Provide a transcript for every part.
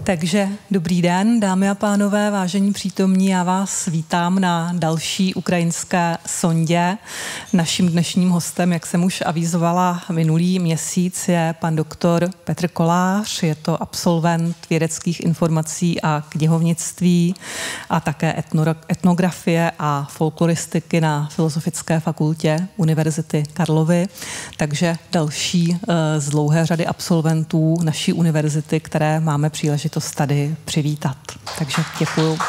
Takže dobrý den, dámy a pánové, vážení přítomní, já vás vítám na další ukrajinské sondě. Naším dnešním hostem, jak jsem už avizovala minulý měsíc, je pan doktor Petr Kolář. Je to absolvent vědeckých informací a knihovnictví a také etnografie a folkloristiky na Filozofické fakultě Univerzity Karlovy. Takže další z dlouhé řady absolventů naší univerzity, které máme příležitost tady přivítat. Takže děkuju.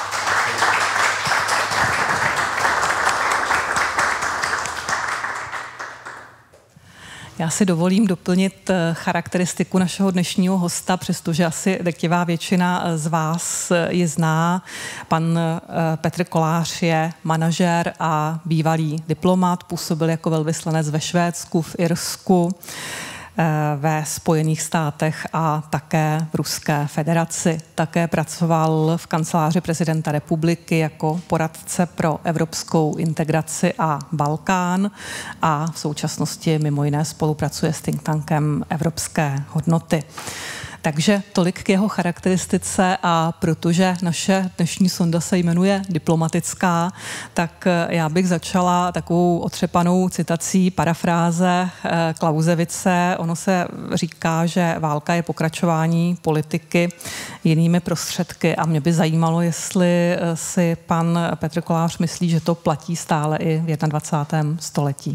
Já si dovolím doplnit charakteristiku našeho dnešního hosta, přestože asi drtivá většina z vás ji zná. Pan Petr Kolář je manažer a bývalý diplomat, působil jako velvyslanec ve Švédsku, v Irsku, ve Spojených státech a také v Ruské federaci. Také pracoval v kanceláři prezidenta republiky jako poradce pro evropskou integraci a Balkán a v současnosti mimo jiné spolupracuje s think tankem Evropské hodnoty. Takže tolik k jeho charakteristice a protože naše dnešní sonda se jmenuje diplomatická, tak já bych začala takovou otřepanou citací, parafráze Clausewitze. Ono se říká, že válka je pokračování politiky jinými prostředky a mě by zajímalo, jestli si pan Petr Kolář myslí, že to platí stále i v 21. století.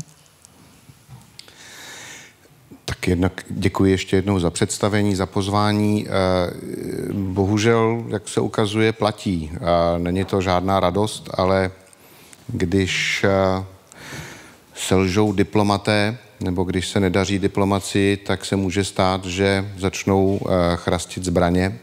Tak jednak děkuji ještě jednou za představení, za pozvání. Bohužel, jak se ukazuje, platí. Není to žádná radost, ale když selžou diplomaté, nebo když se nedaří diplomacii, tak se může stát, že začnou chrastit zbraně.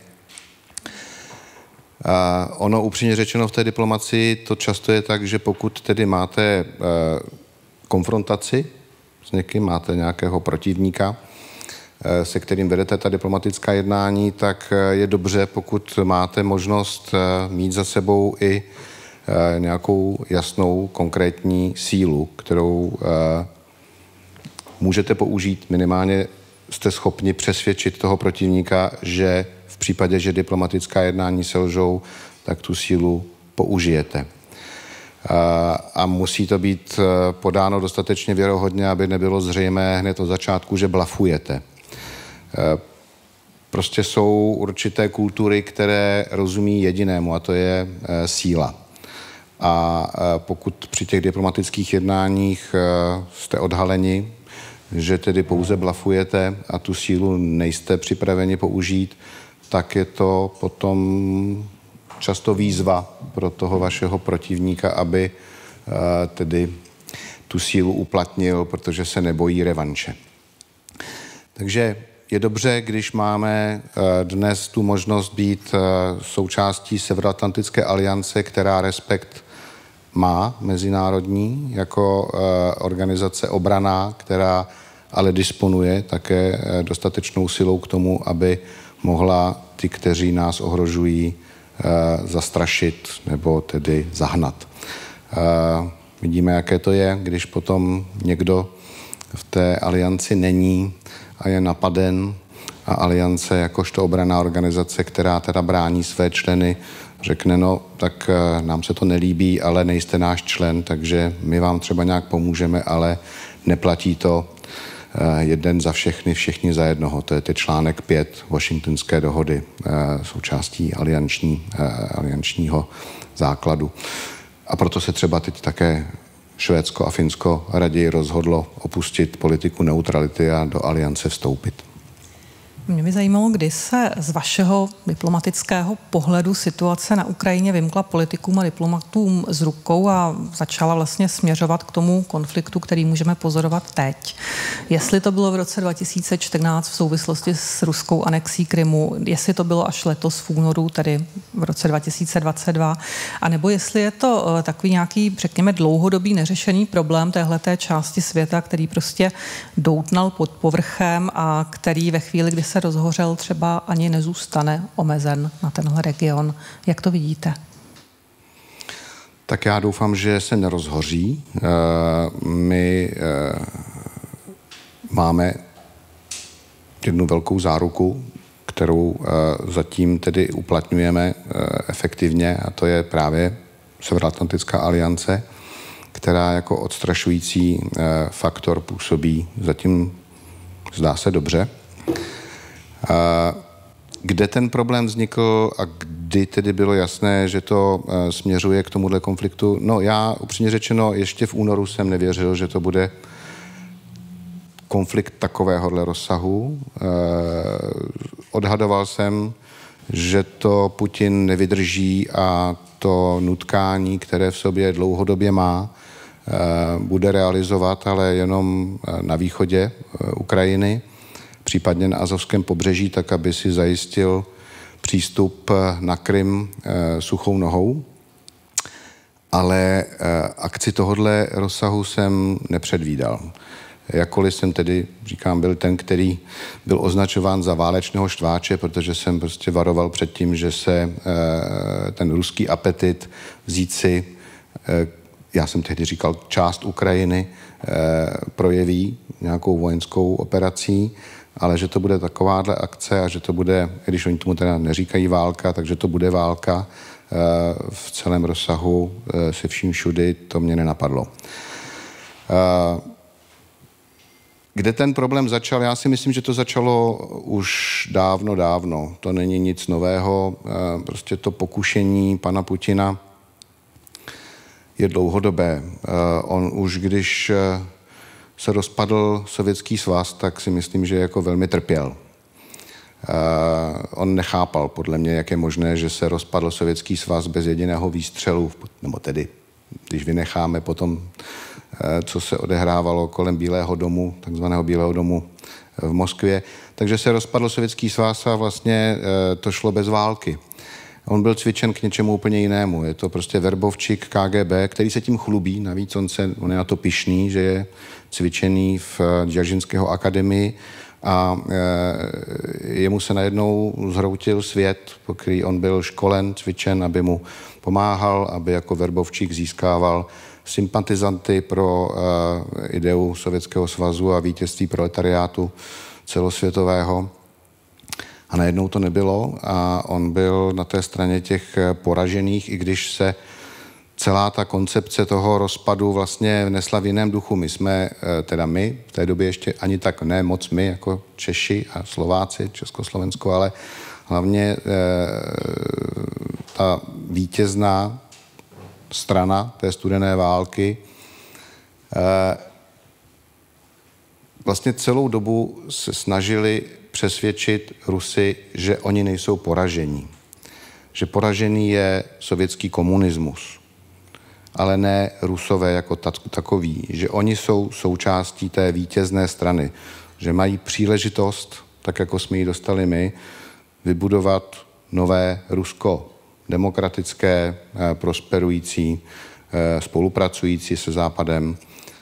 Ono upřímně řečeno v té diplomacii to často je tak, že pokud tedy máte konfrontaci s někým, máte nějakého protivníka, se kterým vedete ta diplomatická jednání, tak je dobře, pokud máte možnost mít za sebou i nějakou jasnou, konkrétní sílu, kterou můžete použít. Minimálně jste schopni přesvědčit toho protivníka, že v případě, že diplomatická jednání selžou, tak tu sílu použijete. A musí to být podáno dostatečně věrohodně, aby nebylo zřejmé hned od začátku, že blafujete. Prostě jsou určité kultury, které rozumí jedinému, a to je síla. A pokud při těch diplomatických jednáních jste odhaleni, že tedy pouze blafujete a tu sílu nejste připraveni použít, tak je to potom často výzva pro toho vašeho protivníka, aby tedy tu sílu uplatnil, protože se nebojí revanše. Takže je dobře, když máme dnes tu možnost být součástí Severoatlantické aliance, která respekt má mezinárodní jako organizace obranná, která ale disponuje také dostatečnou silou k tomu, aby mohla ty, kteří nás ohrožují, zastrašit nebo tedy zahnat. Vidíme, jaké to je, když potom někdo v té alianci není a je napaden a aliance jakožto obranná organizace, která teda brání své členy, řekne, no tak nám se to nelíbí, ale nejste náš člen, takže my vám třeba nějak pomůžeme, ale neplatí to jeden za všechny, všichni za jednoho. To je článek 5 Washingtonské dohody, součástí aliančního základu. A proto se třeba teď také Švédsko a Finsko raději rozhodlo opustit politiku neutrality a do aliance vstoupit. Mě by zajímalo, kdy se z vašeho diplomatického pohledu situace na Ukrajině vymkla politikům a diplomatům z rukou a začala vlastně směřovat k tomu konfliktu, který můžeme pozorovat teď. Jestli to bylo v roce 2014 v souvislosti s ruskou anexí Krymu, jestli to bylo až letos v únoru, tedy v roce 2022, anebo jestli je to takový nějaký, řekněme, dlouhodobý neřešený problém téhleté části světa, který prostě doutnal pod povrchem a který ve chvíli, kdy se rozhořel, třeba ani nezůstane omezen na tenhle region. Jak to vidíte? Tak já doufám, že se nerozhoří. My máme jednu velkou záruku, kterou zatím tedy uplatňujeme efektivně, a to je právě Severoatlantická aliance, která jako odstrašující faktor působí zatím, zdá se, dobře. Kde ten problém vznikl a kdy tedy bylo jasné, že to směřuje k tomuhle konfliktu? No já upřímně řečeno ještě v únoru jsem nevěřil, že to bude konflikt takovéhohle rozsahu. Odhadoval jsem, že to Putin nevydrží a to nutkání, které v sobě dlouhodobě má, bude realizovat, ale jenom na východě Ukrajiny, případně na Azovském pobřeží, tak aby si zajistil přístup na Krym suchou nohou. Ale akci tohodle rozsahu jsem nepředvídal. Jakkoliv jsem tedy, říkám, byl ten, který byl označován za válečného štváče, protože jsem prostě varoval před tím, že se ten ruský apetit vzít si, já jsem tehdy říkal, část Ukrajiny projeví nějakou vojenskou operací, ale že to bude takováhle akce a že to bude, když oni tomu teda neříkají válka, takže to bude válka v celém rozsahu se vším všudy, to mě nenapadlo. Kde ten problém začal? Já si myslím, že to začalo už dávno. To není nic nového. Prostě to pokušení pana Putina je dlouhodobé. On už, když se rozpadl Sovětský svaz, tak si myslím, že jako velmi trpěl. On nechápal, podle mě, jak je možné, že se rozpadl Sovětský svaz bez jediného výstřelu, nebo tedy, když vynecháme potom, co se odehrávalo kolem Bílého domu, takzvaného Bílého domu v Moskvě. Takže se rozpadl Sovětský svaz a vlastně to šlo bez války. On byl cvičen k něčemu úplně jinému. Je to prostě verbovčik KGB, který se tím chlubí. Navíc on je na to pyšný, že je cvičený v Dzeržinského akademii a jemu se najednou zhroutil svět, po který on byl školen, cvičen, aby mu pomáhal, aby jako verbovčík získával sympatizanty pro ideu Sovětského svazu a vítězství proletariátu celosvětového. A najednou to nebylo a on byl na té straně těch poražených, i když se celá ta koncepce toho rozpadu vlastně vnesla v jiném duchu. My jsme, teda my, v té době ještě ani tak ne moc my, jako Češi a Slováci, Československo, ale hlavně ta vítězná strana té studené války vlastně celou dobu se snažili přesvědčit Rusy, že oni nejsou poražení. Že poražený je sovětský komunismus, ale ne Rusové jako takový. Že oni jsou součástí té vítězné strany. Že mají příležitost, tak jako jsme ji dostali my, vybudovat nové Rusko. Demokratické, prosperující, spolupracující se Západem.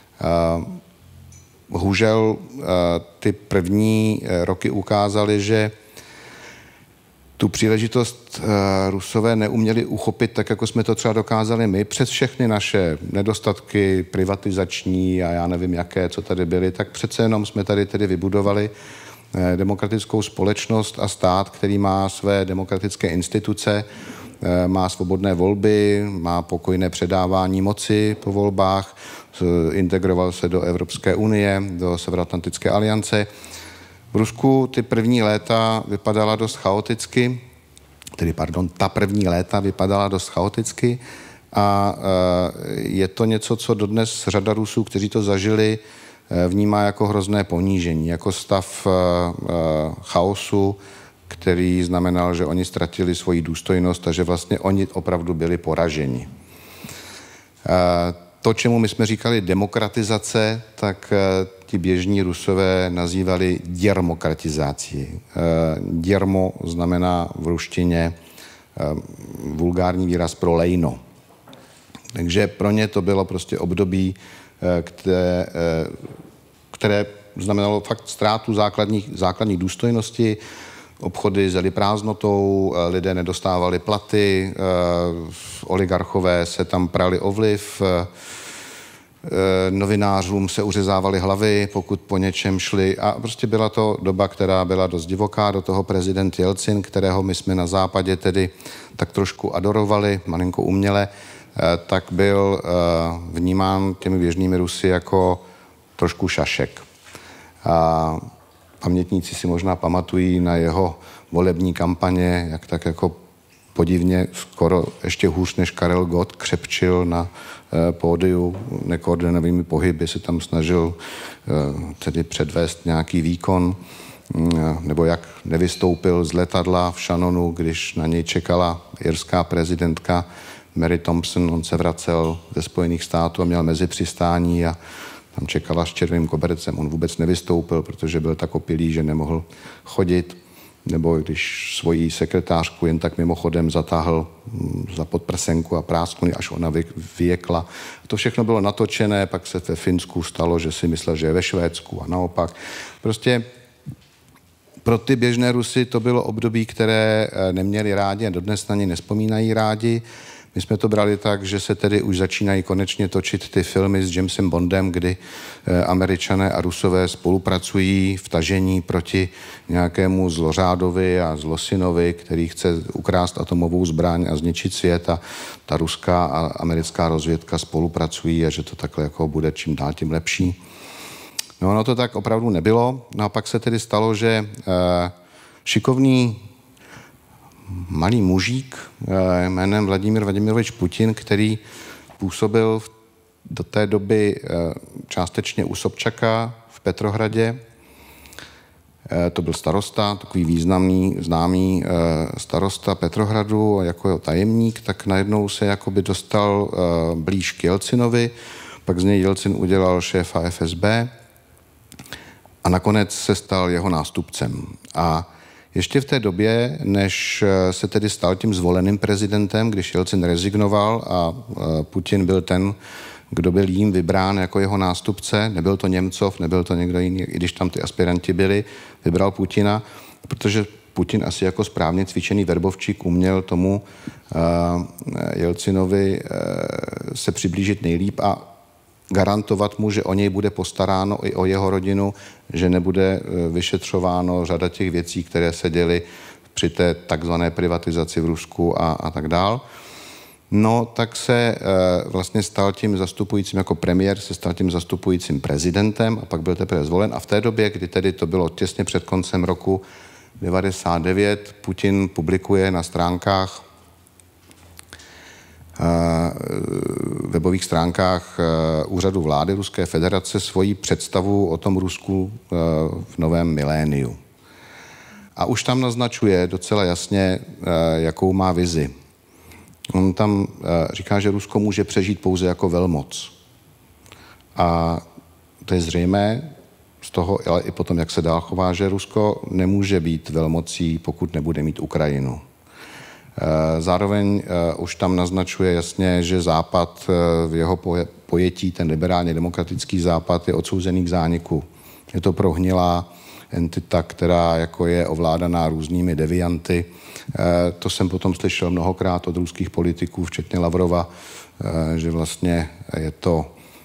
Bohužel ty první roky ukázaly, že tu příležitost Rusové neuměli uchopit tak, jako jsme to třeba dokázali my. Přes všechny naše nedostatky privatizační a já nevím jaké, co tady byly, tak přece jenom jsme tady tedy vybudovali demokratickou společnost a stát, který má své demokratické instituce, má svobodné volby, má pokojné předávání moci po volbách, integroval se do Evropské unie, do Severoatlantické aliance. V Rusku ty první léta vypadala dost chaoticky, ta první léta vypadala dost chaoticky a je to něco, co dodnes řada Rusů, kteří to zažili, vnímá jako hrozné ponížení, jako stav chaosu, který znamenal, že oni ztratili svoji důstojnost a že vlastně oni opravdu byli poraženi. To, čemu my jsme říkali demokratizace, tak ti běžní Rusové nazývali děrmokratizací. Děrmo znamená v ruštině vulgární výraz pro lejno. Takže pro ně to bylo prostě období, které znamenalo fakt ztrátu základní důstojnosti, obchody zjeli prázdnotou, lidé nedostávali platy, oligarchové se tam prali o vliv, novinářům se uřezávaly hlavy, pokud po něčem šli. A prostě byla to doba, která byla dost divoká. Do toho prezident Jelcin, kterého my jsme na západě tedy tak trošku adorovali, malinko uměle, tak byl vnímán těmi běžnými Rusy jako trošku šašek. A pamětníci si možná pamatují na jeho volební kampaně, jak tak jako podivně skoro ještě hůř než Karel Gott křepčil na pódiu nekoordinovými pohyby, se tam snažil tedy předvést nějaký výkon, nebo jak nevystoupil z letadla v Shannonu, když na něj čekala irská prezidentka Mary Thompson. On se vracel ze Spojených států a měl mezipřistání a tam čekala s červeným kobercem. On vůbec nevystoupil, protože byl tak opilý, že nemohl chodit. Nebo když svoji sekretářku jen tak mimochodem zatáhl za podprsenku a práskl, až ona vyjekla. To všechno bylo natočené, pak se ve Finsku stalo, že si myslel, že je ve Švédsku a naopak. Prostě pro ty běžné Rusy to bylo období, které neměli rádi a dodnes na ně nevzpomínají rádi. My jsme to brali tak, že se tedy už začínají konečně točit ty filmy s Jamesem Bondem, kdy Američané a Rusové spolupracují v tažení proti nějakému zlořádovi a zlosinovi, který chce ukrást atomovou zbraň a zničit svět, a ta ruská a americká rozvědka spolupracují a že to takhle jako bude čím dál tím lepší. No, ono to tak opravdu nebylo. No a pak se tedy stalo, že šikovný malý mužík jménem Vladimír Vladimirovič Putin, který působil do té doby částečně u Sobčaka v Petrohradě. To byl starosta, takový významný, známý starosta Petrohradu jako jeho tajemník, tak najednou se jakoby dostal blíž k Jelcinovi, pak z něj Jelcin udělal šéfa FSB a nakonec se stal jeho nástupcem. A ještě v té době, než se tedy stal tím zvoleným prezidentem, když Jelcin rezignoval a Putin byl ten, kdo byl jím vybrán jako jeho nástupce, nebyl to Němcov, nebyl to někdo jiný, i když tam ty aspiranti byli, vybral Putina, protože Putin asi jako správně cvičený verbovčík uměl tomu Jelcinovi se přiblížit nejlíp a garantovat mu, že o něj bude postaráno i o jeho rodinu, že nebude vyšetřováno řada těch věcí, které se děly při té takzvané privatizaci v Rusku a tak dál. No, tak se vlastně stal tím zastupujícím, jako premiér se stal tím zastupujícím prezidentem a pak byl teprve zvolen. A v té době, kdy tedy to bylo těsně před koncem roku 1999, Putin publikuje na stránkách webových stránkách úřadu vlády Ruské federace svoji představu o tom Rusku v novém miléniu. A už tam naznačuje docela jasně, jakou má vizi. On tam říká, že Rusko může přežít pouze jako velmoc. A to je zřejmé z toho, ale i potom, jak se dál chová, že Rusko nemůže být velmocí, pokud nebude mít Ukrajinu. Zároveň už tam naznačuje jasně, že Západ v jeho pojetí, ten liberálně demokratický Západ, je odsouzený k zániku. Je to prohnilá entita, která jako je ovládaná různými devianty. To jsem potom slyšel mnohokrát od ruských politiků, včetně Lavrova, že vlastně je to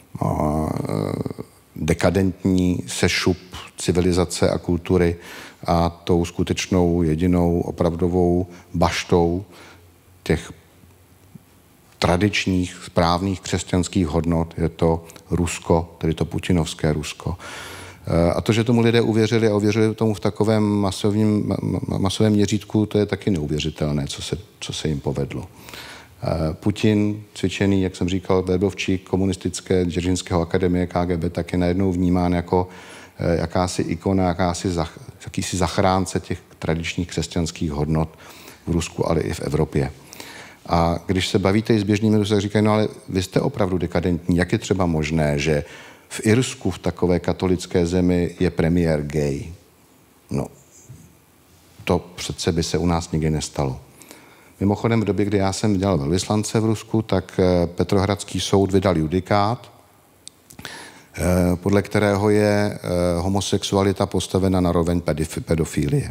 dekadentní sešup civilizace a kultury a tou skutečnou jedinou opravdovou baštou těch tradičních, správných křesťanských hodnot je to Rusko, tedy to putinovské Rusko. A to, že tomu lidé uvěřili a uvěřili tomu v takovém masovém měřítku, to je taky neuvěřitelné, co se jim povedlo. Putin, cvičený, jak jsem říkal, verbovčík komunistické Dzeržinského akademie KGB, tak je najednou vnímán jako jakási ikona, jakýsi zachránce těch tradičních křesťanských hodnot v Rusku, ale i v Evropě. A když se bavíte i s běžnými Rusy, tak říkají, no ale vy jste opravdu dekadentní, jak je třeba možné, že v Irsku, v takové katolické zemi, je premiér gay? No, to přece by se u nás nikdy nestalo. Mimochodem, v době, kdy já jsem dělal velvyslance v Rusku, tak Petrohradský soud vydal judikát, podle kterého je homosexualita postavena na roveň pedofilie.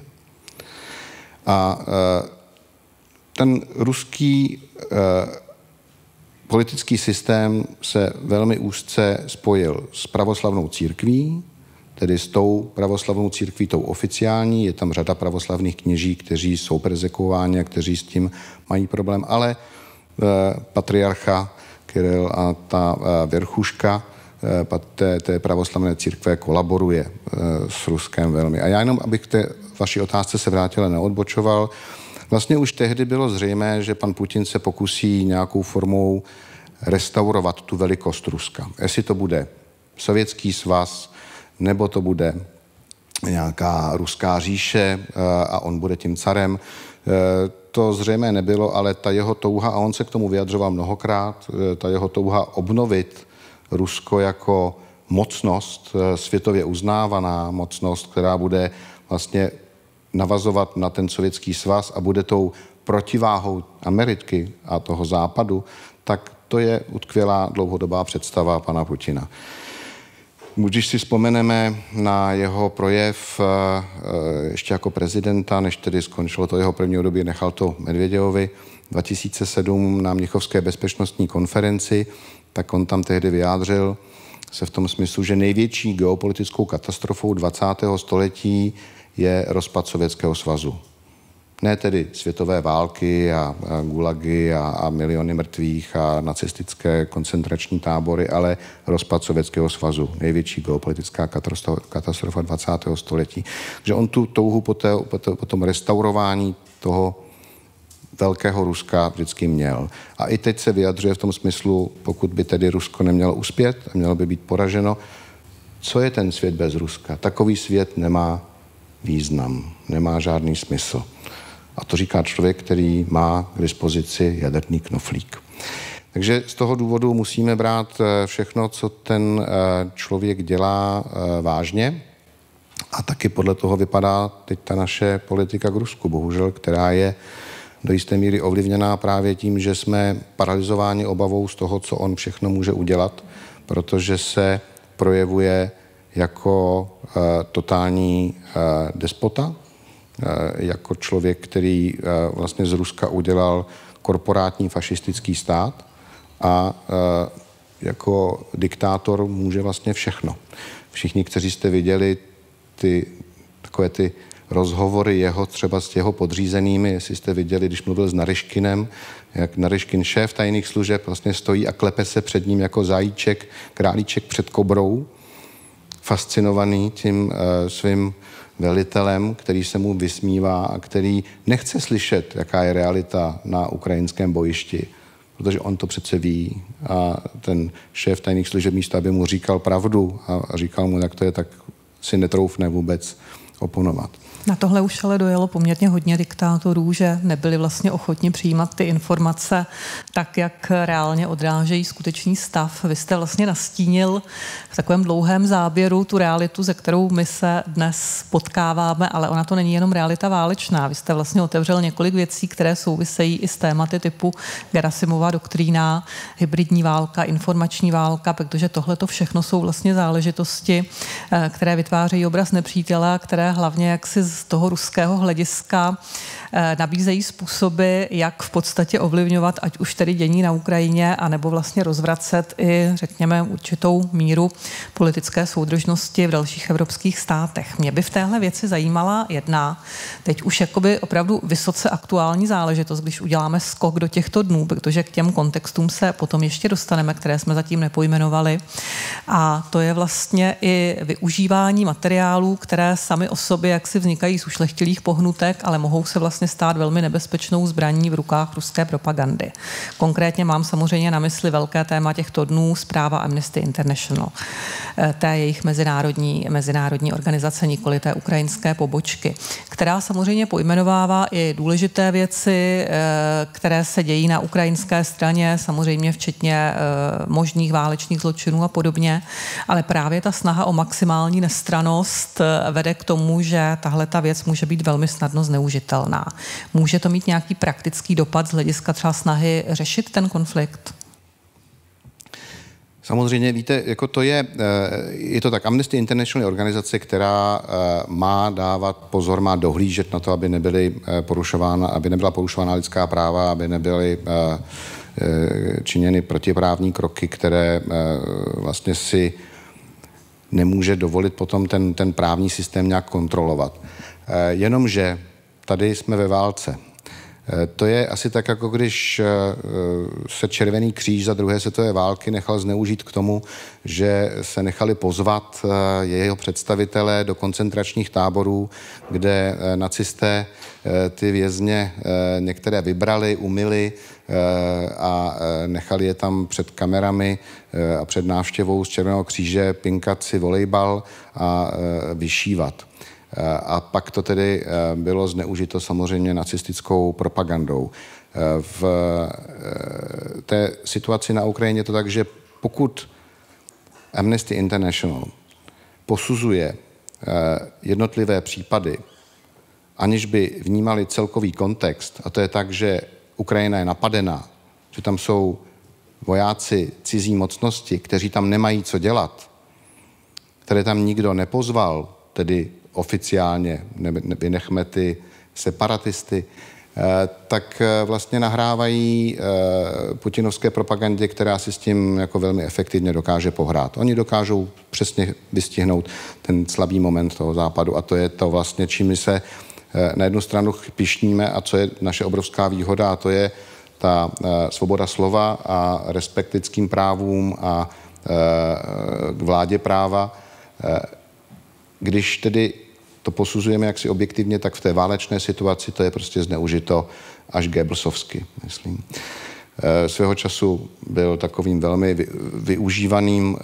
A ten ruský politický systém se velmi úzce spojil s pravoslavnou církví, tedy s tou pravoslavnou církví, tou oficiální. Je tam řada pravoslavných kněží, kteří jsou perzekuováni a kteří s tím mají problém, ale patriarcha Kiril a ta věrchuška té pravoslavné církve kolaboruje s Ruskem velmi. A já jenom, abych k té vaší otázce se vrátil a neodbočoval, vlastně už tehdy bylo zřejmé, že pan Putin se pokusí nějakou formou restaurovat tu velikost Ruska. Jestli to bude Sovětský svaz, nebo to bude nějaká ruská říše a on bude tím carem, to zřejmě nebylo, ale ta jeho touha, a on se k tomu vyjadřoval mnohokrát, ta jeho touha obnovit Rusko jako mocnost, světově uznávaná mocnost, která bude vlastně navazovat na ten Sovětský svaz a bude tou protiváhou Ameriky a toho západu, tak to je utkvělá dlouhodobá představa pana Putina. Když si vzpomeneme na jeho projev ještě jako prezidenta, než tedy skončilo to jeho první období, nechal to Medvěděvovi 2007 na Mnichovské bezpečnostní konferenci, tak on tam tehdy vyjádřil se v tom smyslu, že největší geopolitickou katastrofou 20. století je rozpad Sovětského svazu. Ne tedy světové války a gulagy a miliony mrtvých a nacistické koncentrační tábory, ale rozpad Sovětského svazu. Největší geopolitická katastrofa 20. století. Že on tu touhu po tom restaurování toho velkého Ruska vždycky měl. A i teď se vyjadřuje v tom smyslu, pokud by tedy Rusko nemělo uspět a mělo by být poraženo, co je ten svět bez Ruska? Takový svět nemá význam, nemá žádný smysl. A to říká člověk, který má k dispozici jaderný knoflík. Takže z toho důvodu musíme brát všechno, co ten člověk dělá, vážně. A taky podle toho vypadá teď ta naše politika k Rusku, bohužel, která je do jisté míry ovlivněná právě tím, že jsme paralyzováni obavou z toho, co on všechno může udělat, protože se projevuje jako totální despota, jako člověk, který vlastně z Ruska udělal korporátní fašistický stát a jako diktátor může vlastně všechno. Všichni, kteří jste viděli takové ty rozhovory jeho třeba s jeho podřízenými, jestli jste viděli, když mluvil s Naryškinem, jak Naryškin, šéf tajných služeb, vlastně stojí a klepe se před ním jako zajíček, králíček před kobrou, fascinovaný tím svým velitelem, který se mu vysmívá a který nechce slyšet, jaká je realita na ukrajinském bojišti, protože on to přece ví a ten šéf tajných služeb místo, aby mu říkal pravdu a říkal mu, jak to je, tak si netroufne vůbec oponovat. Na tohle už ale dojelo poměrně hodně diktátorů, že nebyli vlastně ochotni přijímat ty informace tak, jak reálně odrážejí skutečný stav. Vy jste vlastně nastínil v takovém dlouhém záběru tu realitu, ze kterou my se dnes potkáváme, ale ona to není jenom realita válečná. Vy jste vlastně otevřel několik věcí, které souvisejí i s tématy typu Gerasimova doktrína, hybridní válka, informační válka, protože tohle to všechno jsou vlastně záležitosti, které vytvářejí obraz nepřítele, které hlavně jaksi z toho ruského hlediska nabízejí způsoby, jak v podstatě ovlivňovat ať už tedy dění na Ukrajině, anebo vlastně rozvracet i, řekněme, určitou míru politické soudržnosti v dalších evropských státech. Mě by v téhle věci zajímala jedna, teď už jakoby opravdu vysoce aktuální záležitost, když uděláme skok do těchto dnů, protože k těm kontextům se potom ještě dostaneme, které jsme zatím nepojmenovali. A to je vlastně i využívání materiálů, které sami o sobě jaksi vznikají z ušlechtilých pohnutek, ale mohou se vlastně stát velmi nebezpečnou zbraní v rukách ruské propagandy. Konkrétně mám samozřejmě na mysli velké téma těchto dnů, zpráva Amnesty International, té jejich mezinárodní organizace, nikoli té ukrajinské pobočky, která samozřejmě pojmenovává i důležité věci, které se dějí na ukrajinské straně, samozřejmě včetně možných válečných zločinů a podobně, ale právě ta snaha o maximální nestrannost vede k tomu, že tahle ta věc může být velmi snadno zneužitelná. Může to mít nějaký praktický dopad z hlediska třeba snahy řešit ten konflikt? Samozřejmě, víte, jako to je to tak, Amnesty International je organizace, která má dávat pozor, má dohlížet na to, aby nebyla porušována lidská práva, aby nebyly činěny protiprávní kroky, které vlastně si nemůže dovolit potom ten právní systém nějak kontrolovat. Jenomže tady jsme ve válce. To je asi tak, jako když se Červený kříž za druhé světové války nechal zneužít k tomu, že se nechali pozvat jeho představitelé do koncentračních táborů, kde nacisté ty vězně některé vybrali, umyli a nechali je tam před kamerami a před návštěvou z Červeného kříže pinkat si volejbal a vyšívat. A pak to tedy bylo zneužito samozřejmě nacistickou propagandou. V té situaci na Ukrajině je to tak, že pokud Amnesty International posuzuje jednotlivé případy, aniž by vnímali celkový kontext, a to je tak, že Ukrajina je napadená, že tam jsou vojáci cizí mocnosti, kteří tam nemají co dělat, které tam nikdo nepozval, tedy oficiálně, vynechme ty separatisty, tak vlastně nahrávají putinovské propagandě, která si s tím jako velmi efektivně dokáže pohrát. Oni dokážou přesně vystihnout ten slabý moment toho západu a to je to vlastně, čím my se na jednu stranu pyšníme a co je naše obrovská výhoda a to je ta svoboda slova a respekt lidským právům a k vládě práva. Když tedy to posuzujeme jaksi objektivně, tak v té válečné situaci to je prostě zneužito až Goebbelsovsky, myslím. Svého času byl takovým velmi využívaným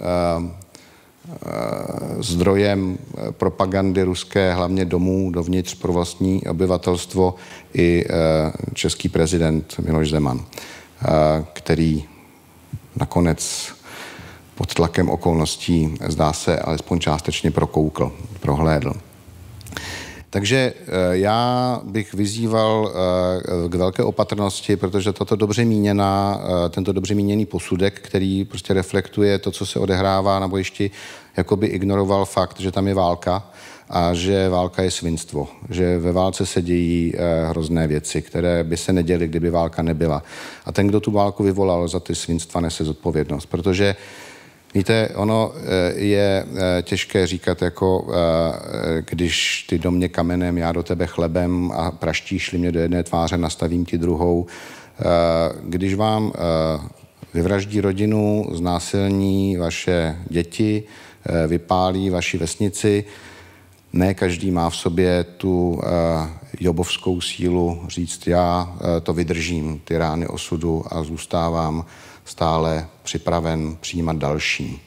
zdrojem propagandy ruské, hlavně domů, dovnitř pro vlastní obyvatelstvo i český prezident Miloš Zeman, který nakonec pod tlakem okolností, zdá se, alespoň částečně prohlédl. Takže já bych vyzýval k velké opatrnosti, protože tento dobře míněný posudek, který prostě reflektuje to, co se odehrává na bojišti, jakoby ignoroval fakt, že tam je válka a že válka je svinstvo, že ve válce se dějí hrozné věci, které by se neděly, kdyby válka nebyla. A ten, kdo tu válku vyvolal, za ty svinstva nese zodpovědnost, protože víte, ono je těžké říkat, jako když ty do mě kamenem, já do tebe chlebem a praštíš-li mě do jedné tváře, nastavím ti druhou. Když vám vyvraždí rodinu, znásilní vaše děti, vypálí vaši vesnici, ne každý má v sobě tu jobovskou sílu říct, já to vydržím, ty rány osudu a zůstávám stále připraven přijímat další.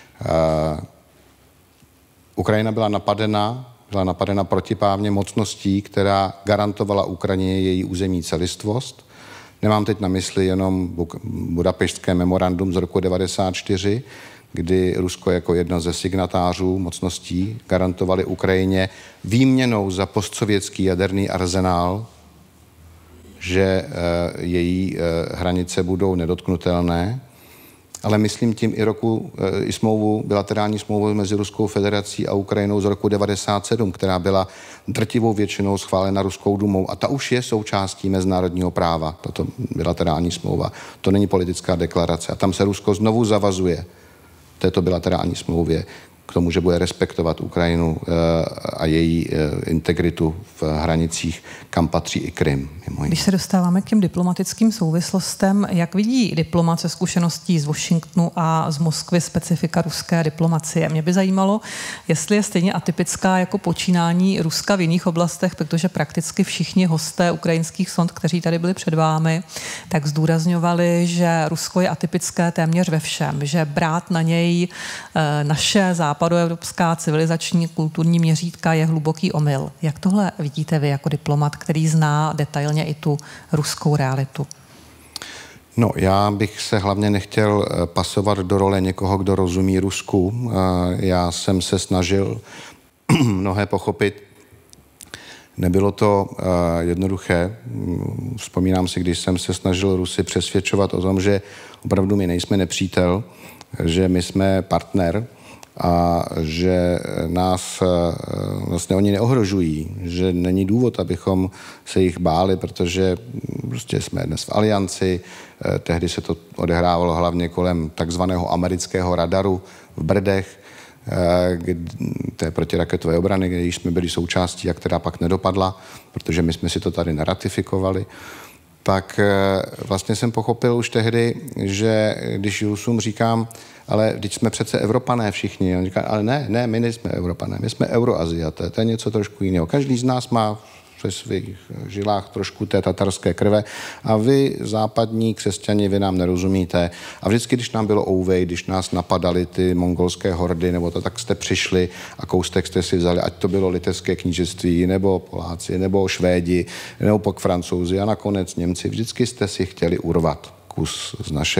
Ukrajina byla napadena protipávně mocností, která garantovala Ukrajině její územní celistvost. Nemám teď na mysli jenom Budapešťské memorandum z roku 1994, kdy Rusko jako jedno ze signatářů mocností garantovali Ukrajině výměnou za postsovětský jaderný arzenál, že její hranice budou nedotknutelné, ale myslím tím i bilaterální smlouvu mezi Ruskou federací a Ukrajinou z roku 1997, která byla drtivou většinou schválena Ruskou dumou a ta už je součástí mezinárodního práva, tato bilaterální smlouva. To není politická deklarace a tam se Rusko znovu zavazuje v této bilaterální smlouvě k tomu, že bude respektovat Ukrajinu a její integritu v hranicích, kam patří i Krym. Když se dostáváme k těm diplomatickým souvislostem, jak vidí diplomat se zkušeností z Washingtonu a z Moskvy specifika ruské diplomacie? Mě by zajímalo, jestli je stejně atypická jako počínání Ruska v jiných oblastech, protože prakticky všichni hosté ukrajinských sond, kteří tady byli před vámi, tak zdůrazňovali, že Rusko je atypické téměř ve všem, že brát na něj naše západoevropská civilizační kulturní měřítka je hluboký omyl. Jak tohle vidíte vy jako diplomat, který zná detailně i tu ruskou realitu? No, já bych se hlavně nechtěl pasovat do role někoho, kdo rozumí Rusku. Já jsem se snažil mnohé pochopit. Nebylo to jednoduché. Vzpomínám si, když jsem se snažil Rusy přesvědčovat o tom, že opravdu my nejsme nepřítel, že my jsme partner a že nás vlastně oni neohrožují, že není důvod, abychom se jich báli, protože prostě jsme dnes v alianci. Tehdy se to odehrávalo hlavně kolem takzvaného amerického radaru v Brdech, té protiraketové obrany, kde jsme byli součástí a která pak nedopadla, protože my jsme si to tady neratifikovali. Tak vlastně jsem pochopil už tehdy, že když Rusům říkám, ale když jsme přece Evropané všichni, on říká, ale ne, my nejsme Evropané, my jsme Euroaziaté, to je něco trošku jiného. Každý z nás má ve svých žilách trošku té tatarské krve a vy, západní křesťani, vy nám nerozumíte. A vždycky, když nám bylo ouvej, když nás napadali ty mongolské hordy, nebo to, tak jste přišli a koustek jste si vzali, ať to bylo litevské knížectví, nebo Poláci, nebo Švédi, nebo pak Francouzi a nakonec Němci. Vždycky jste si chtěli urvat kus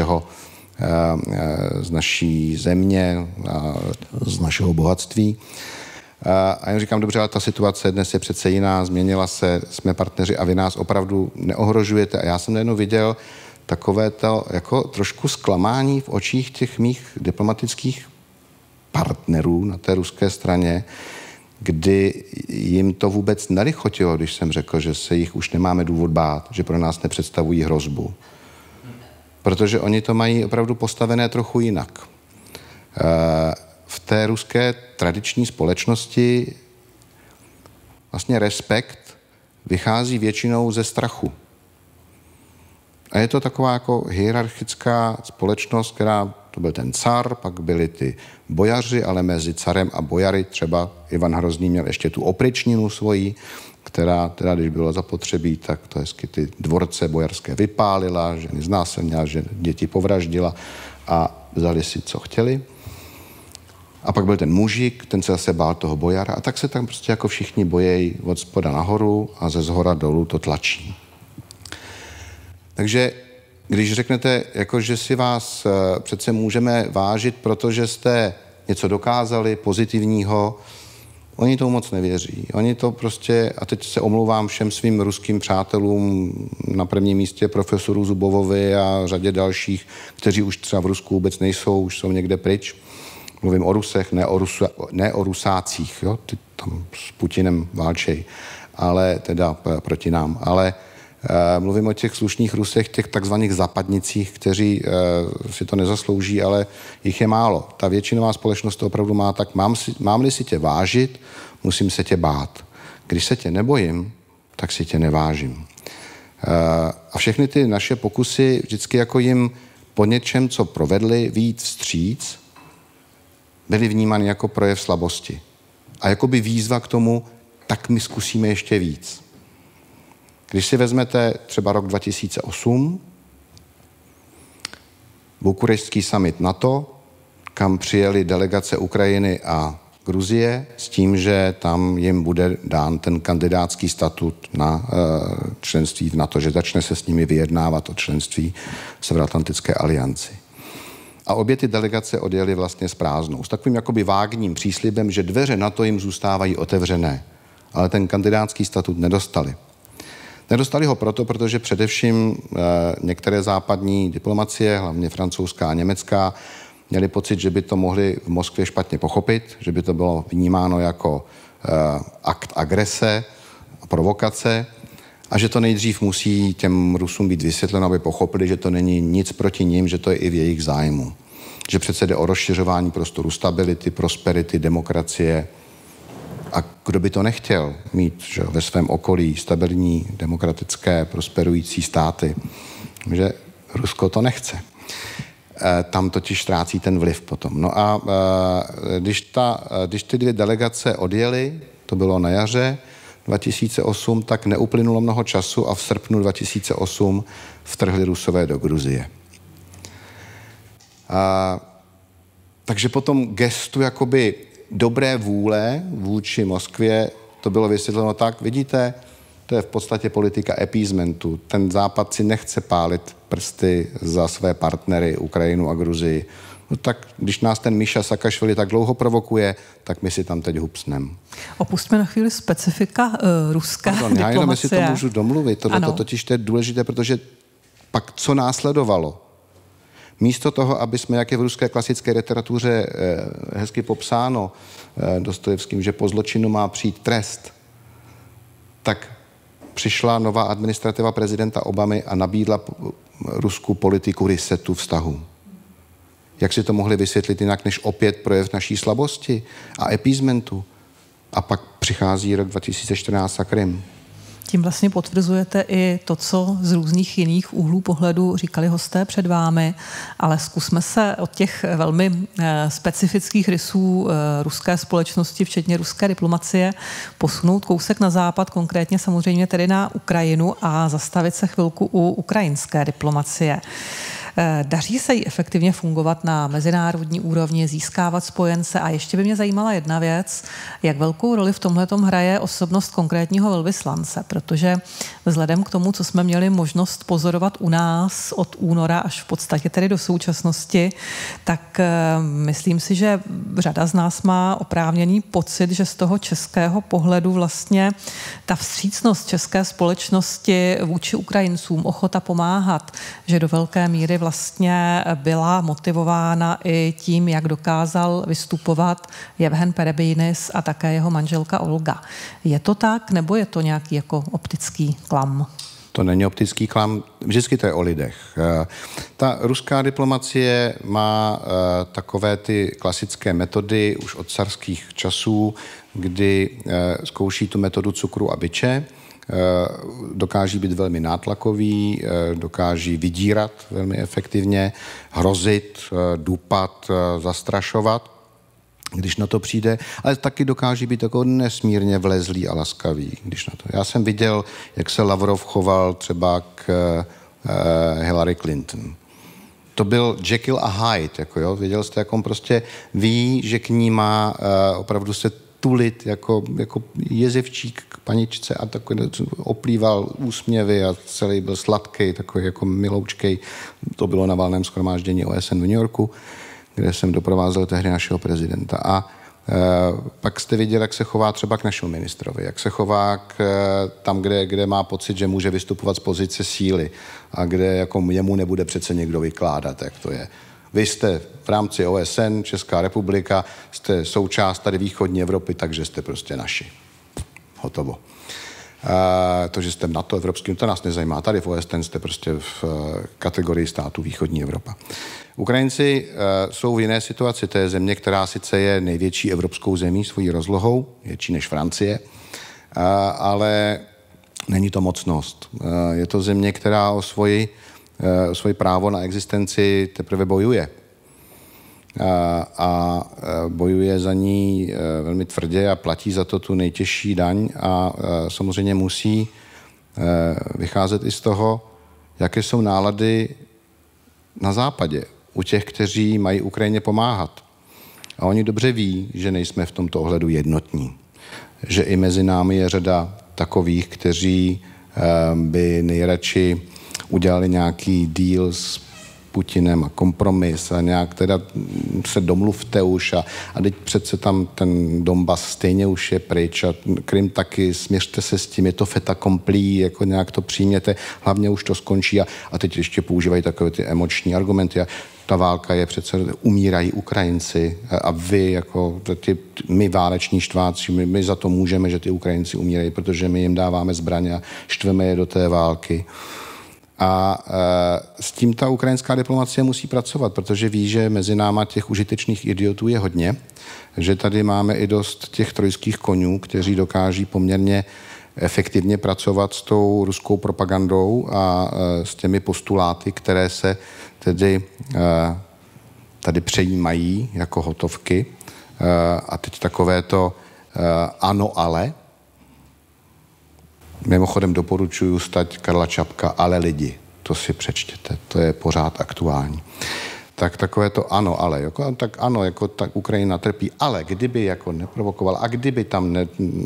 z naší země, z našeho bohatství. A já říkám, dobře, ale ta situace dnes je přece jiná, změnila se, jsme partneři a vy nás opravdu neohrožujete. A já jsem najednou viděl takové to jako trošku zklamání v očích těch mých diplomatických partnerů na té ruské straně, kdy jim to vůbec nelichotilo, když jsem řekl, že se jich už nemáme důvod bát, že pro nás nepředstavují hrozbu. Protože oni to mají opravdu postavené trochu jinak. V té ruské tradiční společnosti vlastně respekt vychází většinou ze strachu. A je to taková jako hierarchická společnost, která, to byl ten car, pak byli ty bojaři, ale mezi carem a bojary třeba Ivan Hrozný měl ještě tu opryčninu svoji, která teda, když bylo zapotřebí, tak to hezky ty dvorce bojarské vypálila, ženy znásilnila, že děti povraždila a vzali si, co chtěli. A pak byl ten mužik, ten se zase bál toho bojara a tak se tam prostě jako všichni bojejí od spoda nahoru a ze zhora dolů to tlačí. Takže když řeknete, jako že si vás přece můžeme vážit, protože jste něco dokázali pozitivního, oni tomu moc nevěří. Oni to prostě, a teď se omlouvám všem svým ruským přátelům, na prvním místě profesoru Zubovovi a řadě dalších, kteří už třeba v Rusku vůbec nejsou, už jsou někde pryč. Mluvím o Rusech, ne o Rusácích, jo? Ty tam s Putinem válčej, ale teda proti nám. Ale mluvím o těch slušných Rusech, těch takzvaných západnicích, kteří si to nezaslouží, ale jich je málo. Ta většinová společnost to opravdu má tak, mám-li si tě vážit, musím se tě bát. Když se tě nebojím, tak si tě nevážím. A všechny ty naše pokusy vždycky jako jim po něčem, co provedli, vyjít vstříc, byly vnímány jako projev slabosti. A jakoby výzva k tomu, tak my zkusíme ještě víc. Když si vezmete třeba rok 2008, Bukurešťský summit NATO, kam přijeli delegace Ukrajiny a Gruzie s tím, že tam jim bude dán ten kandidátský statut na členství v NATO, že začne se s nimi vyjednávat o členství v Severoatlantické alianci. A obě ty delegace odjeli vlastně s prázdnou. S takovým jakoby vágním příslibem, že dveře NATO jim zůstávají otevřené. Ale ten kandidátský statut nedostali. Nedostali ho proto, protože především některé západní diplomacie, hlavně francouzská a německá, měli pocit, že by to mohli v Moskvě špatně pochopit, že by to bylo vnímáno jako akt agrese, provokace a že to nejdřív musí těm Rusům být vysvětleno, aby pochopili, že to není nic proti nim, že to je i v jejich zájmu. Že přece jde o rozšiřování prostoru stability, prosperity, demokracie. A kdo by to nechtěl mít že, ve svém okolí stabilní, demokratické, prosperující státy? Že Rusko to nechce. Tam totiž ztrácí ten vliv potom. No a když ty dvě delegace odjely, to bylo na jaře 2008, tak neuplynulo mnoho času a v srpnu 2008 vtrhli Rusové do Gruzie. Takže po tom gestu jakoby dobré vůle vůči Moskvě to bylo vysvětleno tak, vidíte, to je v podstatě politika appeasementu. Ten Západ si nechce pálit prsty za své partnery Ukrajinu a Gruzii. No tak, když nás ten Míša Saakašvili tak dlouho provokuje, tak my si tam teď hupsnem. Opustme na chvíli specifika ruské diplomacie. Já jenom, jestli to můžu domluvit. To totiž to je důležité, protože pak co následovalo? Místo toho, aby jsme, jak je v ruské klasické literatuře hezky popsáno Dostojevským, že po zločinu má přijít trest, tak přišla nová administrativa prezidenta Obamy a nabídla ruskou politiku resetu vztahu. Jak si to mohli vysvětlit jinak, než opět projev naší slabosti a appeasementu? A pak přichází rok 2014 a Krym. Tím vlastně potvrzujete i to, co z různých jiných úhlů pohledu říkali hosté před vámi, ale zkusme se od těch velmi specifických rysů ruské společnosti, včetně ruské diplomacie, posunout kousek na západ, konkrétně samozřejmě tedy na Ukrajinu a zastavit se chvilku u ukrajinské diplomacie. Daří se jí efektivně fungovat na mezinárodní úrovni, získávat spojence a ještě by mě zajímala jedna věc, jak velkou roli v tomhletom hraje osobnost konkrétního velvyslance, protože vzhledem k tomu, co jsme měli možnost pozorovat u nás od února až v podstatě tedy do současnosti, tak myslím si, že řada z nás má oprávněný pocit, že z toho českého pohledu vlastně ta vstřícnost české společnosti vůči Ukrajincům, ochota pomáhat, že do velké míry vlastně byla motivována i tím, jak dokázal vystupovat Jevhen Perebyjnis a také jeho manželka Olga. Je to tak, nebo je to nějaký jako optický klam? To není optický klam, vždycky to je o lidech. Ta ruská diplomacie má takové ty klasické metody už od carských časů, kdy zkouší tu metodu cukru a biče, dokáží být velmi nátlakový, dokáží vydírat velmi efektivně, hrozit, dupat, zastrašovat, když na to přijde, ale taky dokáží být jako nesmírně vlezlý a laskavý, když na to. Já jsem viděl, jak se Lavrov choval třeba k Hillary Clinton. To byl Jekyll a Hyde, jako jo, viděl jste, jak on prostě ví, že k ní má opravdu se tulit jako jezevčík k paničce a takový oplýval úsměvy a celý byl sladký, takový jako miloučkej. To bylo na valném shromáždění OSN v New Yorku, kde jsem doprovázel tehdy našeho prezidenta. A pak jste viděl, jak se chová třeba k našemu ministrovi, jak se chová tam, kde má pocit, že může vystupovat z pozice síly a kde jako jemu nebude přece někdo vykládat, jak to je. Vy jste v rámci OSN, Česká republika, jste součást tady východní Evropy, takže jste prostě naši. Hotovo. To, že jste v NATO, Evropským, to nás nezajímá. Tady v OSN jste prostě v kategorii států východní Evropa. Ukrajinci jsou v jiné situaci. To je země, která sice je největší evropskou zemí svojí rozlohou, větší než Francie, ale není to mocnost. Je to země, která o svoje právo na existenci teprve bojuje. A bojuje za ní velmi tvrdě a platí za to tu nejtěžší daň a samozřejmě musí vycházet i z toho, jaké jsou nálady na západě u těch, kteří mají Ukrajině pomáhat. A oni dobře ví, že nejsme v tomto ohledu jednotní. Že i mezi námi je řada takových, kteří by nejradši udělali nějaký deal s Putinem a kompromis a nějak teda se domluvte už a teď přece tam ten Donbas stejně už je pryč a Krym taky, směřte se s tím, je to fait accompli, jako nějak to přijměte, hlavně už to skončí a teď ještě používají takové ty emoční argumenty a ta válka je přece, umírají Ukrajinci a vy jako my váleční štváci, my za to můžeme, že ty Ukrajinci umírají, protože my jim dáváme zbraně a štveme je do té války. A s tím ta ukrajinská diplomacie musí pracovat, protože ví, že mezi náma těch užitečných idiotů je hodně, že tady máme i dost těch trojských konňů, kteří dokáží poměrně efektivně pracovat s tou ruskou propagandou a s těmi postuláty, které se tedy tady přejímají jako hotovky. A teď takové to ano, ale. Mimochodem doporučuji stať Karla Čapka, ale lidi, to si přečtěte, to je pořád aktuální. Tak takové to ano, ale, jako, tak ano, jako tak Ukrajina trpí, ale kdyby jako neprovokoval a kdyby tam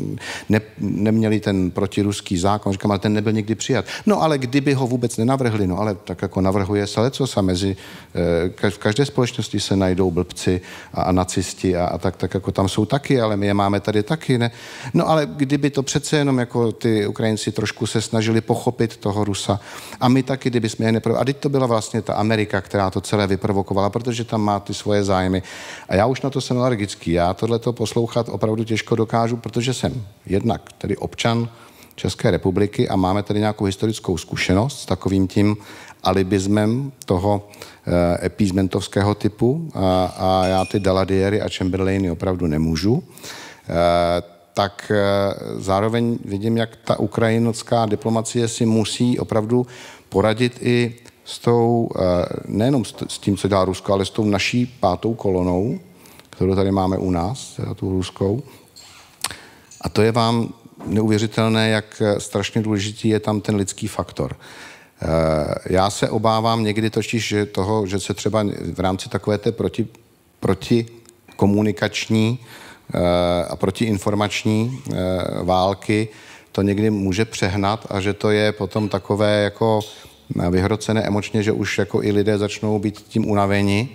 neměli ten protiruský zákon, říkám, ale ten nebyl nikdy přijat. No ale kdyby ho vůbec nenavrhli, no ale tak jako navrhuje se lecos a v každé společnosti se najdou blbci a nacisti a tak jako tam jsou taky, ale my je máme tady taky, ne? No ale kdyby to přece jenom jako ty Ukrajinci trošku se snažili pochopit toho Rusa a my taky, kdyby jsme je neprovokovali. A teď to byla vlastně ta Amerika, která to celé vyprovokovala, protože tam má ty svoje zájmy. A já už na to jsem alergický. Já tohleto poslouchat opravdu těžko dokážu, protože jsem jednak tedy občan České republiky a máme tady nějakou historickou zkušenost s takovým tím alibismem toho epízmentovského typu a já ty Daladiery a Chamberlainy opravdu nemůžu, tak zároveň vidím, jak ta ukrajinská diplomacie si musí opravdu poradit i s tou, nejenom s tím, co dělá Rusko, ale s tou naší pátou kolonou, kterou tady máme u nás, tu ruskou. A to je vám neuvěřitelné, jak strašně důležitý je tam ten lidský faktor. Já se obávám někdy totiž toho, že se třeba v rámci takové té protikomunikační a protiinformační války to někdy může přehnat a že to je potom takové jako vyhrocené emočně, že už jako i lidé začnou být tím unaveni.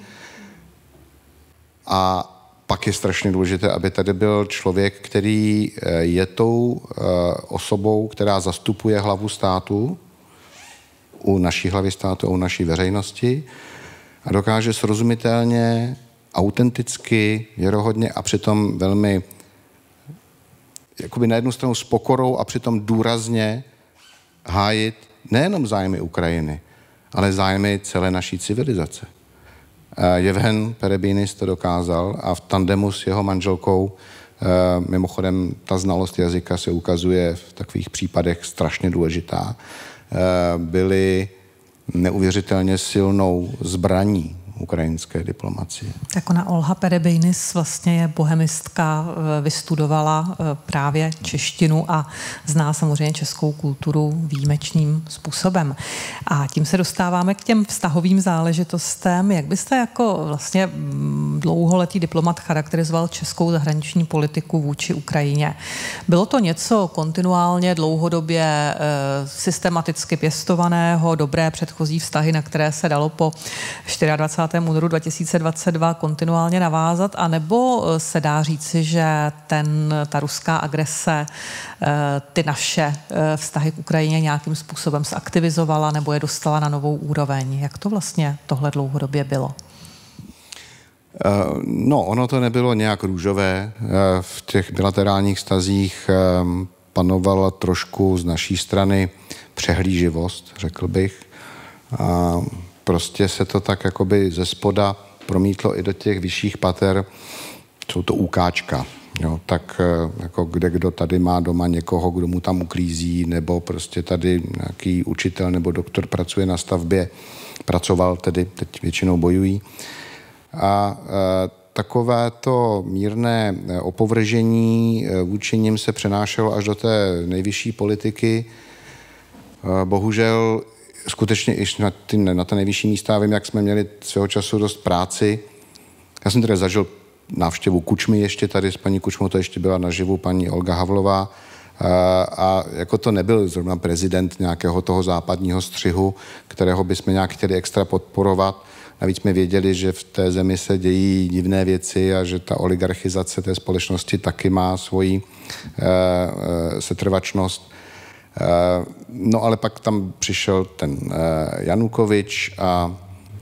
A pak je strašně důležité, aby tady byl člověk, který je tou osobou, která zastupuje hlavu státu, u naší hlavy státu, u naší veřejnosti a dokáže srozumitelně, autenticky, věrohodně a přitom velmi jakoby na jednu stranu s pokorou a přitom důrazně hájit nejenom zájmy Ukrajiny, ale zájmy celé naší civilizace. Jevhen Perebijnis to dokázal a v tandemu s jeho manželkou, mimochodem ta znalost jazyka se ukazuje v takových případech strašně důležitá, byli neuvěřitelně silnou zbraní ukrajinské diplomacie. Tak ona Olha Perebijnis vlastně je bohemistka, vystudovala právě češtinu a zná samozřejmě českou kulturu výjimečným způsobem. A tím se dostáváme k těm vztahovým záležitostem. Jak byste jako vlastně dlouholetý diplomat charakterizoval českou zahraniční politiku vůči Ukrajině? Bylo to něco kontinuálně, dlouhodobě, systematicky pěstovaného, dobré předchozí vztahy, na které se dalo po 24. únoru 2022 kontinuálně navázat, anebo se dá říci, že ta ruská agrese ty naše vztahy k Ukrajině nějakým způsobem zaktivizovala nebo je dostala na novou úroveň? Jak to vlastně tohle dlouhodobě bylo? No, ono to nebylo nějak růžové. V těch bilaterálních vztazích panovala trošku z naší strany přehlíživost, řekl bych. Prostě se to tak jakoby ze spoda promítlo i do těch vyšších pater. Jsou to úkáčka. Jo, tak jako kdo tady má doma někoho, kdo mu tam uklízí, nebo prostě tady nějaký učitel nebo doktor pracuje na stavbě, pracoval tedy, teď většinou bojují. A takové to mírné opovržení vůči nim se přenášelo až do té nejvyšší politiky. Bohužel skutečně i na ta nejvyšší místa, vím, jak jsme měli svého času dost práci. Já jsem tedy zažil návštěvu Kučmy ještě tady s paní Kučmou, to ještě byla naživu paní Olga Havlová a jako to nebyl zrovna prezident nějakého toho západního střihu, kterého bychom nějak chtěli extra podporovat. Navíc jsme věděli, že v té zemi se dějí divné věci a že ta oligarchizace té společnosti taky má svoji setrvačnost. No ale pak tam přišel ten Janukovič a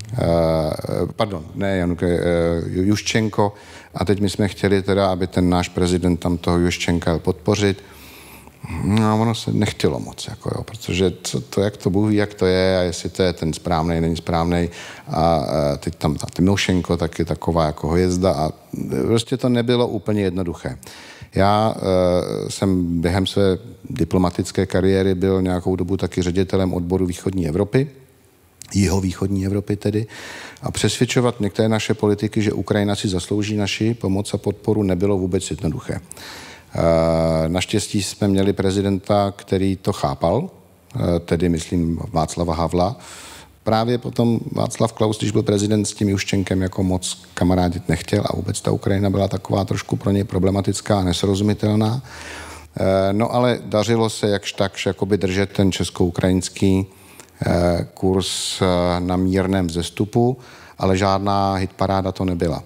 Juščenko a teď my jsme chtěli teda, aby ten náš prezident tam toho Juščenka podpořit. No, ono se nechtělo moc, jako jo, protože jak to Bůh ví, jak to je a jestli to je ten správnej, není správnej a teď tam ta Tymošenko taky taková jako hvězda a prostě to nebylo úplně jednoduché. Já jsem během své diplomatické kariéry byl nějakou dobu taky ředitelem odboru východní Evropy, jihovýchodní Evropy tedy, a přesvědčovat některé naše politiky, že Ukrajina si zaslouží naši pomoc a podporu, nebylo vůbec jednoduché. Naštěstí jsme měli prezidenta, který to chápal, tedy myslím Václava Havla. Právě potom Václav Klaus, když byl prezident, s tím Juščenkem jako moc kamarádit nechtěl a vůbec ta Ukrajina byla taková trošku pro něj problematická a nesrozumitelná. No ale dařilo se jakž takž jakoby držet ten česko-ukrajinský kurz na mírném vzestupu, ale žádná hitparáda to nebyla.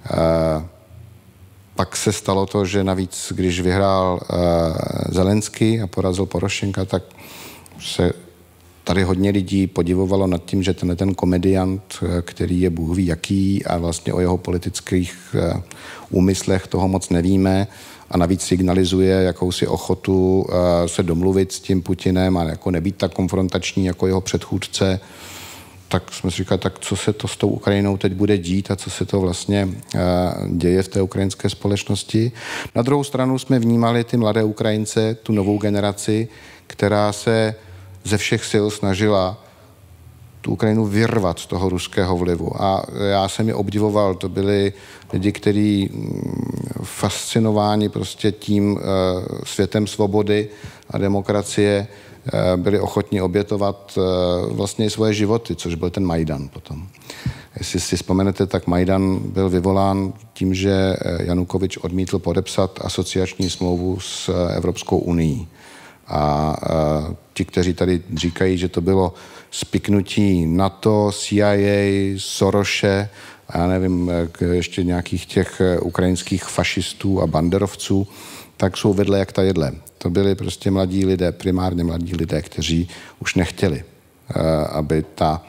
Pak se stalo to, že navíc, když vyhrál Zelenský a porazil Porošenka, tak se tady hodně lidí podivovalo nad tím, že ten komediant, který je Bůh ví jaký a vlastně o jeho politických úmyslech toho moc nevíme a navíc signalizuje jakousi ochotu se domluvit s tím Putinem a jako nebýt tak konfrontační jako jeho předchůdce, tak jsme si říkali, tak co se to s tou Ukrajinou teď bude dít a co se to vlastně děje v té ukrajinské společnosti. Na druhou stranu jsme vnímali ty mladé Ukrajince, tu novou generaci, která se ze všech sil snažila tu Ukrajinu vyrvat z toho ruského vlivu. A já jsem je obdivoval, to byli lidi, kteří fascinováni prostě tím světem svobody a demokracie byli ochotní obětovat vlastně svoje životy, což byl ten Majdan potom. Jestli si vzpomenete, tak Majdan byl vyvolán tím, že Janukovič odmítl podepsat asociační smlouvu s Evropskou unií. A ti, kteří tady říkají, že to bylo spiknutí NATO, CIA, Soroše a já nevím, ještě nějakých těch ukrajinských fašistů a banderovců, tak jsou vedle jak ta jedle. To byli prostě mladí lidé, primárně mladí lidé, kteří už nechtěli, aby ta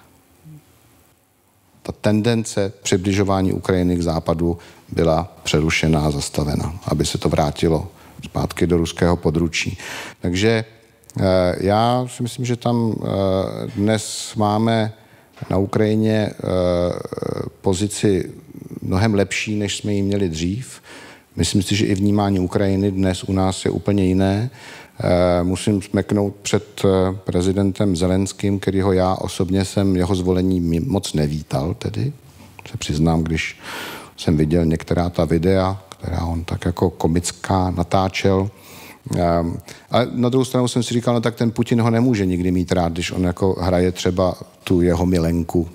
tendence přibližování Ukrajiny k západu byla přerušená a zastavena, aby se to vrátilo zpátky do ruského područí. Takže já si myslím, že tam dnes máme na Ukrajině pozici mnohem lepší, než jsme ji měli dřív. Myslím si, že i vnímání Ukrajiny dnes u nás je úplně jiné. Musím smeknout před prezidentem Zelenským, kterýho já osobně jsem jeho zvolení moc nevítal, tedy se přiznám, když jsem viděl některá ta videa, která on tak jako komická natáčel. A na druhou stranu jsem si říkal, no tak ten Putin ho nemůže nikdy mít rád, když on jako hraje třeba tu jeho milenku,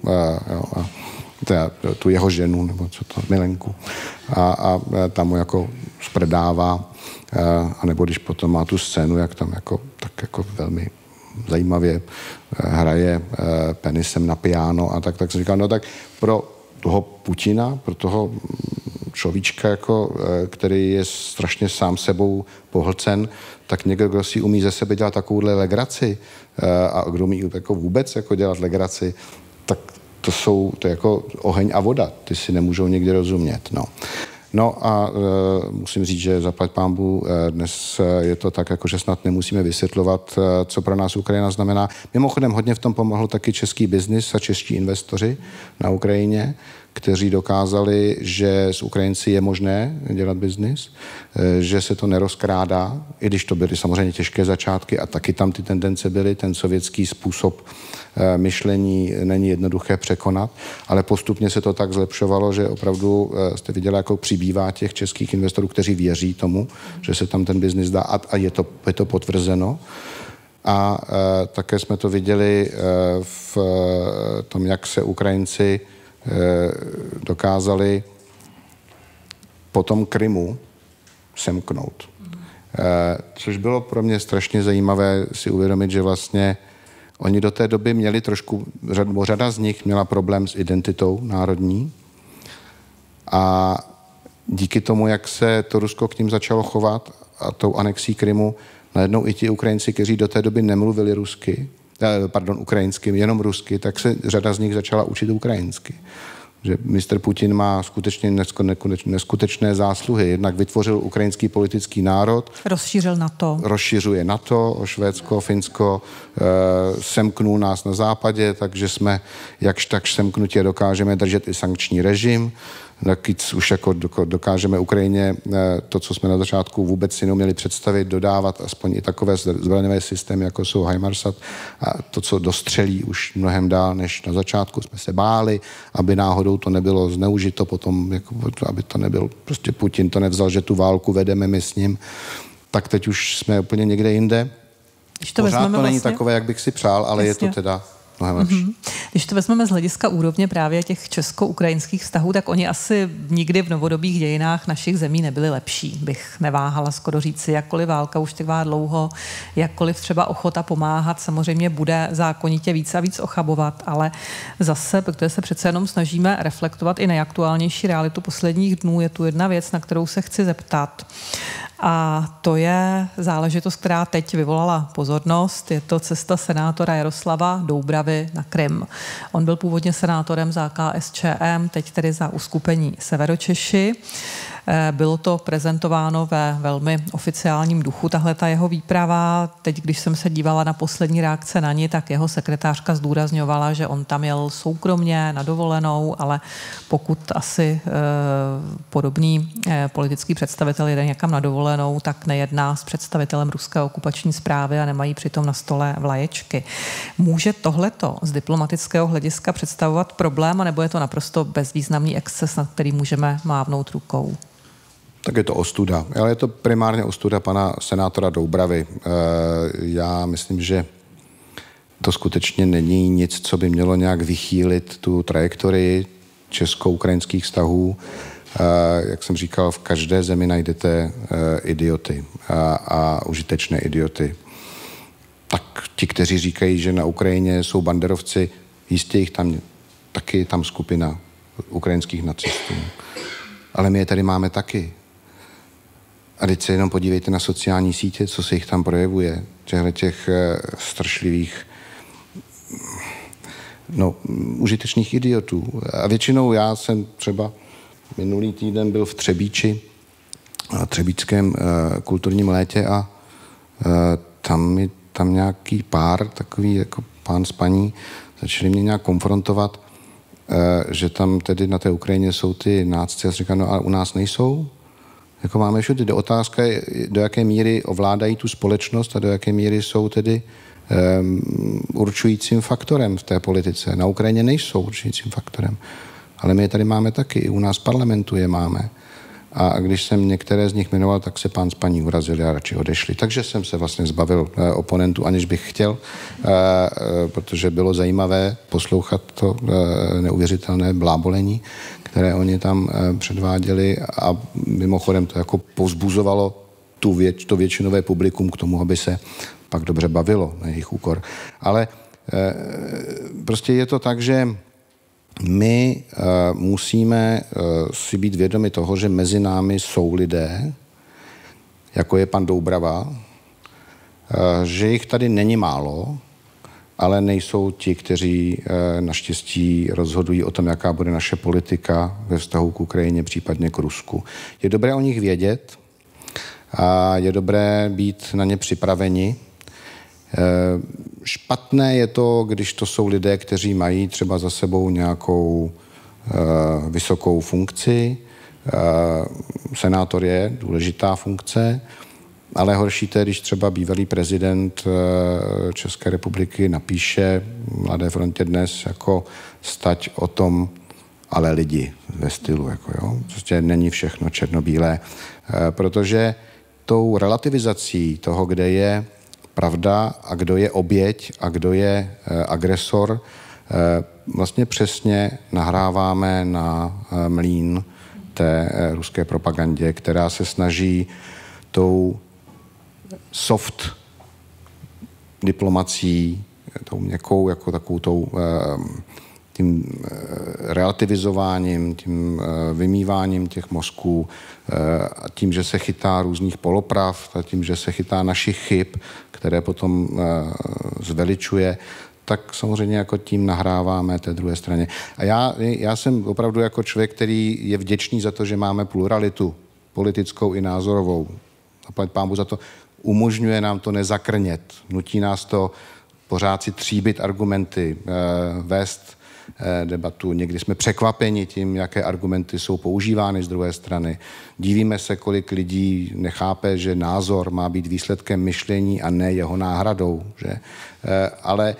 tu jeho ženu, nebo co to, milenku. A tam mu jako sprdává. A nebo když potom má tu scénu, jak tam jako, tak jako velmi zajímavě hraje penisem na piano a tak jsem říkal, no tak pro toho Putina, pro toho človíčka, jako, který je strašně sám sebou pohlcen, tak někdo, kdo si umí ze sebe dělat takovouhle legraci a kdo umí jako vůbec jako dělat legraci, tak to je jako oheň a voda. Ty si nemůžou nikdy rozumět. No a musím říct, že zaplať pánbůh, dnes je to tak, jako že snad nemusíme vysvětlovat, co pro nás Ukrajina znamená. Mimochodem hodně v tom pomohl taky český biznis a čeští investoři na Ukrajině, kteří dokázali, že s Ukrajinci je možné dělat biznis, že se to nerozkrádá, i když to byly samozřejmě těžké začátky a taky tam ty tendence byly, ten sovětský způsob myšlení není jednoduché překonat, ale postupně se to tak zlepšovalo, že opravdu jste viděli, jako přibývá těch českých investorů, kteří věří tomu, že se tam ten biznis dá a je to potvrzeno. A také jsme to viděli v tom, jak se Ukrajinci dokázali po tom Krymu semknout. Což bylo pro mě strašně zajímavé si uvědomit, že vlastně oni do té doby měli trošku, řada z nich měla problém s identitou národní a díky tomu, jak se to Rusko k ním začalo chovat a tou anexí Krymu, najednou i ti Ukrajinci, kteří do té doby nemluvili ukrajinsky, jenom rusky, tak se řada z nich začala učit ukrajinsky. Že mistr Putin má skutečně neskutečné zásluhy. Jednak vytvořil ukrajinský politický národ. Rozšířil NATO. Rozšiřuje NATO, o Švédsko, Finsko, semknul nás na západě, takže jsme jakž tak semknutě dokážeme držet i sankční režim. Taky už jako dokážeme Ukrajině to, co jsme na začátku vůbec si neuměli představit, dodávat aspoň i takové zbraňové systémy, jako jsou HIMARSat, a to, co dostřelí už mnohem dál, než na začátku jsme se báli, aby náhodou to nebylo zneužito potom, jako, aby to nebyl, prostě Putin to nevzal, že tu válku vedeme my s ním, tak teď už jsme úplně někde jinde. Pořád to není takové, jak bych si přál, ale jasně. Je to teda mnohem lepší. Když to vezmeme z hlediska úrovně právě těch česko-ukrajinských vztahů, tak oni asi nikdy v novodobých dějinách našich zemí nebyli lepší, bych neváhala skoro říci. Jakkoliv válka už trvá dlouho, jakkoliv třeba ochota pomáhat samozřejmě bude zákonitě víc a víc ochabovat, ale zase, protože se přece jenom snažíme reflektovat i nejaktuálnější realitu posledních dnů, je tu jedna věc, na kterou se chci zeptat. A to je záležitost, která teď vyvolala pozornost. Je to cesta senátora Jaroslava Doubravy na Krym. On byl původně senátorem za KSČM, teď tedy za uskupení Severočeši. Bylo to prezentováno ve velmi oficiálním duchu, tahle ta jeho výprava. Teď, když jsem se dívala na poslední reakce na ní, tak jeho sekretářka zdůrazňovala, že on tam jel soukromně na dovolenou, ale pokud asi podobný politický představitel jede někam na dovolenou, tak nejedná s představitelem ruské okupační správy a nemají přitom na stole vlaječky. Může tohleto z diplomatického hlediska představovat problém, nebo je to naprosto bezvýznamný exces, nad který můžeme mávnout rukou? Tak je to ostuda, ale je to primárně ostuda pana senátora Doubravy. Já myslím, že to skutečně není nic, co by mělo nějak vychýlit tu trajektorii česko-ukrajinských vztahů. Jak jsem říkal, v každé zemi najdete idioty a užitečné idioty. Tak ti, kteří říkají, že na Ukrajině jsou banderovci, jistě jich tam taky tam skupina ukrajinských nacistů. Ale my je tady máme taky. A teď se jenom podívejte na sociální sítě, co se jich tam projevuje. Těch strašlivých, užitečných idiotů. A většinou já jsem třeba minulý týden byl v Třebíči, na třebíčském kulturním létě a tam nějaký pár, takový jako pán s paní, začali mě nějak konfrontovat, že tam tedy na té Ukrajině jsou ty nácci a říkám, no a u nás nejsou? Jako máme všude. Otázka je, do jaké míry ovládají tu společnost a do jaké míry jsou tedy určujícím faktorem v té politice. Na Ukrajině nejsou určujícím faktorem, ale my je tady máme taky. I u nás v parlamentu je máme. A když jsem některé z nich jmenoval, tak se pán s paní urazili a radši odešli. Takže jsem se vlastně zbavil oponentů, aniž bych chtěl, protože bylo zajímavé poslouchat to neuvěřitelné blábolení, které oni tam předváděli a mimochodem to jako povzbuzovalo to většinové publikum k tomu, aby se pak dobře bavilo na jejich úkor. Ale prostě je to tak, že my musíme si být vědomi toho, že mezi námi jsou lidé, jako je pan Doubrava, že jich tady není málo, ale nejsou ti, kteří naštěstí rozhodují o tom, jaká bude naše politika ve vztahu k Ukrajině, případně k Rusku. Je dobré o nich vědět a je dobré být na ně připraveni. Špatné je to, když to jsou lidé, kteří mají třeba za sebou nějakou vysokou funkci. Senátor je důležitá funkce, ale horší to je, když třeba bývalý prezident České republiky napíše Mladé frontě dnes jako stať o tom, ale lidi ve stylu. Jako jo. Prostě není všechno černobílé, protože tou relativizací toho, kde je pravda a kdo je oběť a kdo je agresor, vlastně přesně nahráváme na mlýn té ruské propagandě, která se snaží tou soft diplomací, tou měkkou, jako takovou tím relativizováním, tím vymýváním těch mozků, a tím, že se chytá různých polopravd a tím, že se chytá našich chyb, které potom zveličuje, tak samozřejmě jako tím nahráváme té druhé straně. A já jsem opravdu jako člověk, který je vděčný za to, že máme pluralitu politickou i názorovou. A Pán za to umožňuje nám to nezakrnět. Nutí nás to pořád si tříbit argumenty, vést debatu. Někdy jsme překvapeni tím, jaké argumenty jsou používány z druhé strany. Dívíme se, kolik lidí nechápe, že názor má být výsledkem myšlení a ne jeho náhradou. Že? Ale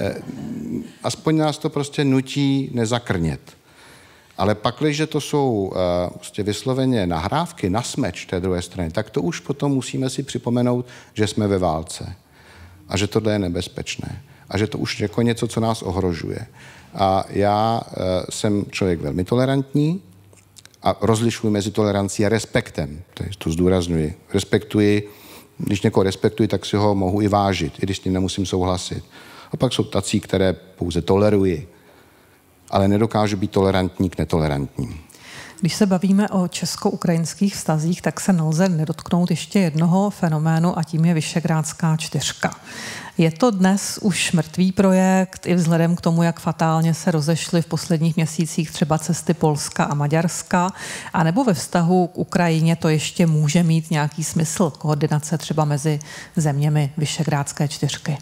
aspoň nás to prostě nutí nezakrnět. Ale pakliže to jsou prostě vysloveně nahrávky na smeč té druhé strany, tak to už potom musíme si připomenout, že jsme ve válce a že tohle je nebezpečné a že to už jako něco, co nás ohrožuje. A já jsem člověk velmi tolerantní a rozlišuji mezi tolerancí a respektem. To zdůrazňuji. Respektuji, když někoho respektuji, tak si ho mohu i vážit, i když s tím nemusím souhlasit. A pak jsou tací, které pouze toleruji, ale nedokážu být tolerantní k netolerantním. Když se bavíme o česko-ukrajinských vztazích, tak se nelze nedotknout ještě jednoho fenoménu a tím je Visegrádská čtyřka. Je to dnes už mrtvý projekt i vzhledem k tomu, jak fatálně se rozešly v posledních měsících třeba cesty Polska a Maďarska, anebo ve vztahu k Ukrajině to ještě může mít nějaký smysl koordinace třeba mezi zeměmi Visegrádské čtyřky?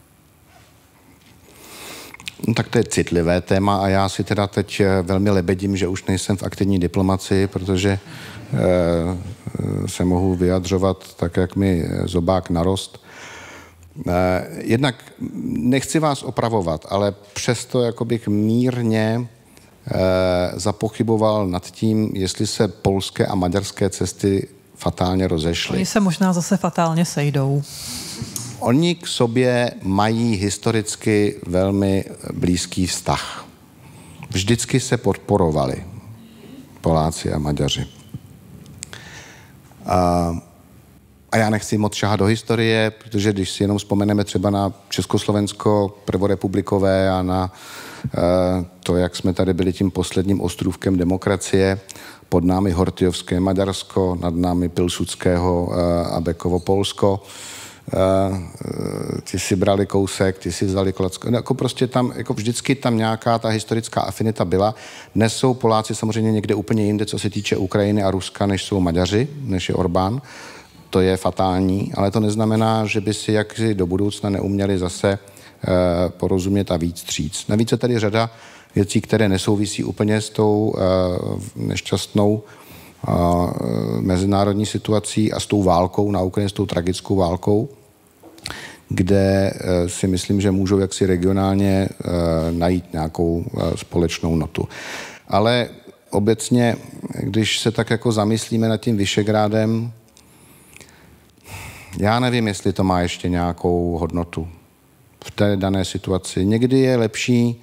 No, tak to je citlivé téma a já si teda teď velmi lebedím, že už nejsem v aktivní diplomacii, protože se mohu vyjadřovat tak, jak mi zobák narost. Jednak nechci vás opravovat, ale přesto jako bych mírně zapochyboval nad tím, jestli se polské a maďarské cesty fatálně rozešly. Oni se možná zase fatálně sejdou. Oni k sobě mají historicky velmi blízký vztah. Vždycky se podporovali Poláci a Maďaři. A já nechci moc šahat do historie, protože když si jenom vzpomeneme třeba na Československo prvorepublikové a na to, jak jsme tady byli tím posledním ostrůvkem demokracie, pod námi Hortijovské Maďarsko, nad námi Pilsudského a Bekovo Polsko, ti si brali kousek, ti si vzali Klacko. Jako prostě tam, jako vždycky tam nějaká ta historická afinita byla. Dnes jsou Poláci samozřejmě někde úplně jinde, co se týče Ukrajiny a Ruska, než jsou Maďaři, než je Orbán. To je fatální, ale to neznamená, že by si jaksi do budoucna neuměli zase porozumět a víc vstříc. Navíc je tady řada věcí, které nesouvisí úplně s tou nešťastnou mezinárodní situací a s tou válkou na Ukrajině, s tou tragickou válkou, kde si myslím, že můžou jaksi regionálně najít nějakou společnou notu. Ale obecně, když se tak jako zamyslíme nad tím Visegrádem, já nevím, jestli to má ještě nějakou hodnotu v té dané situaci. Někdy je lepší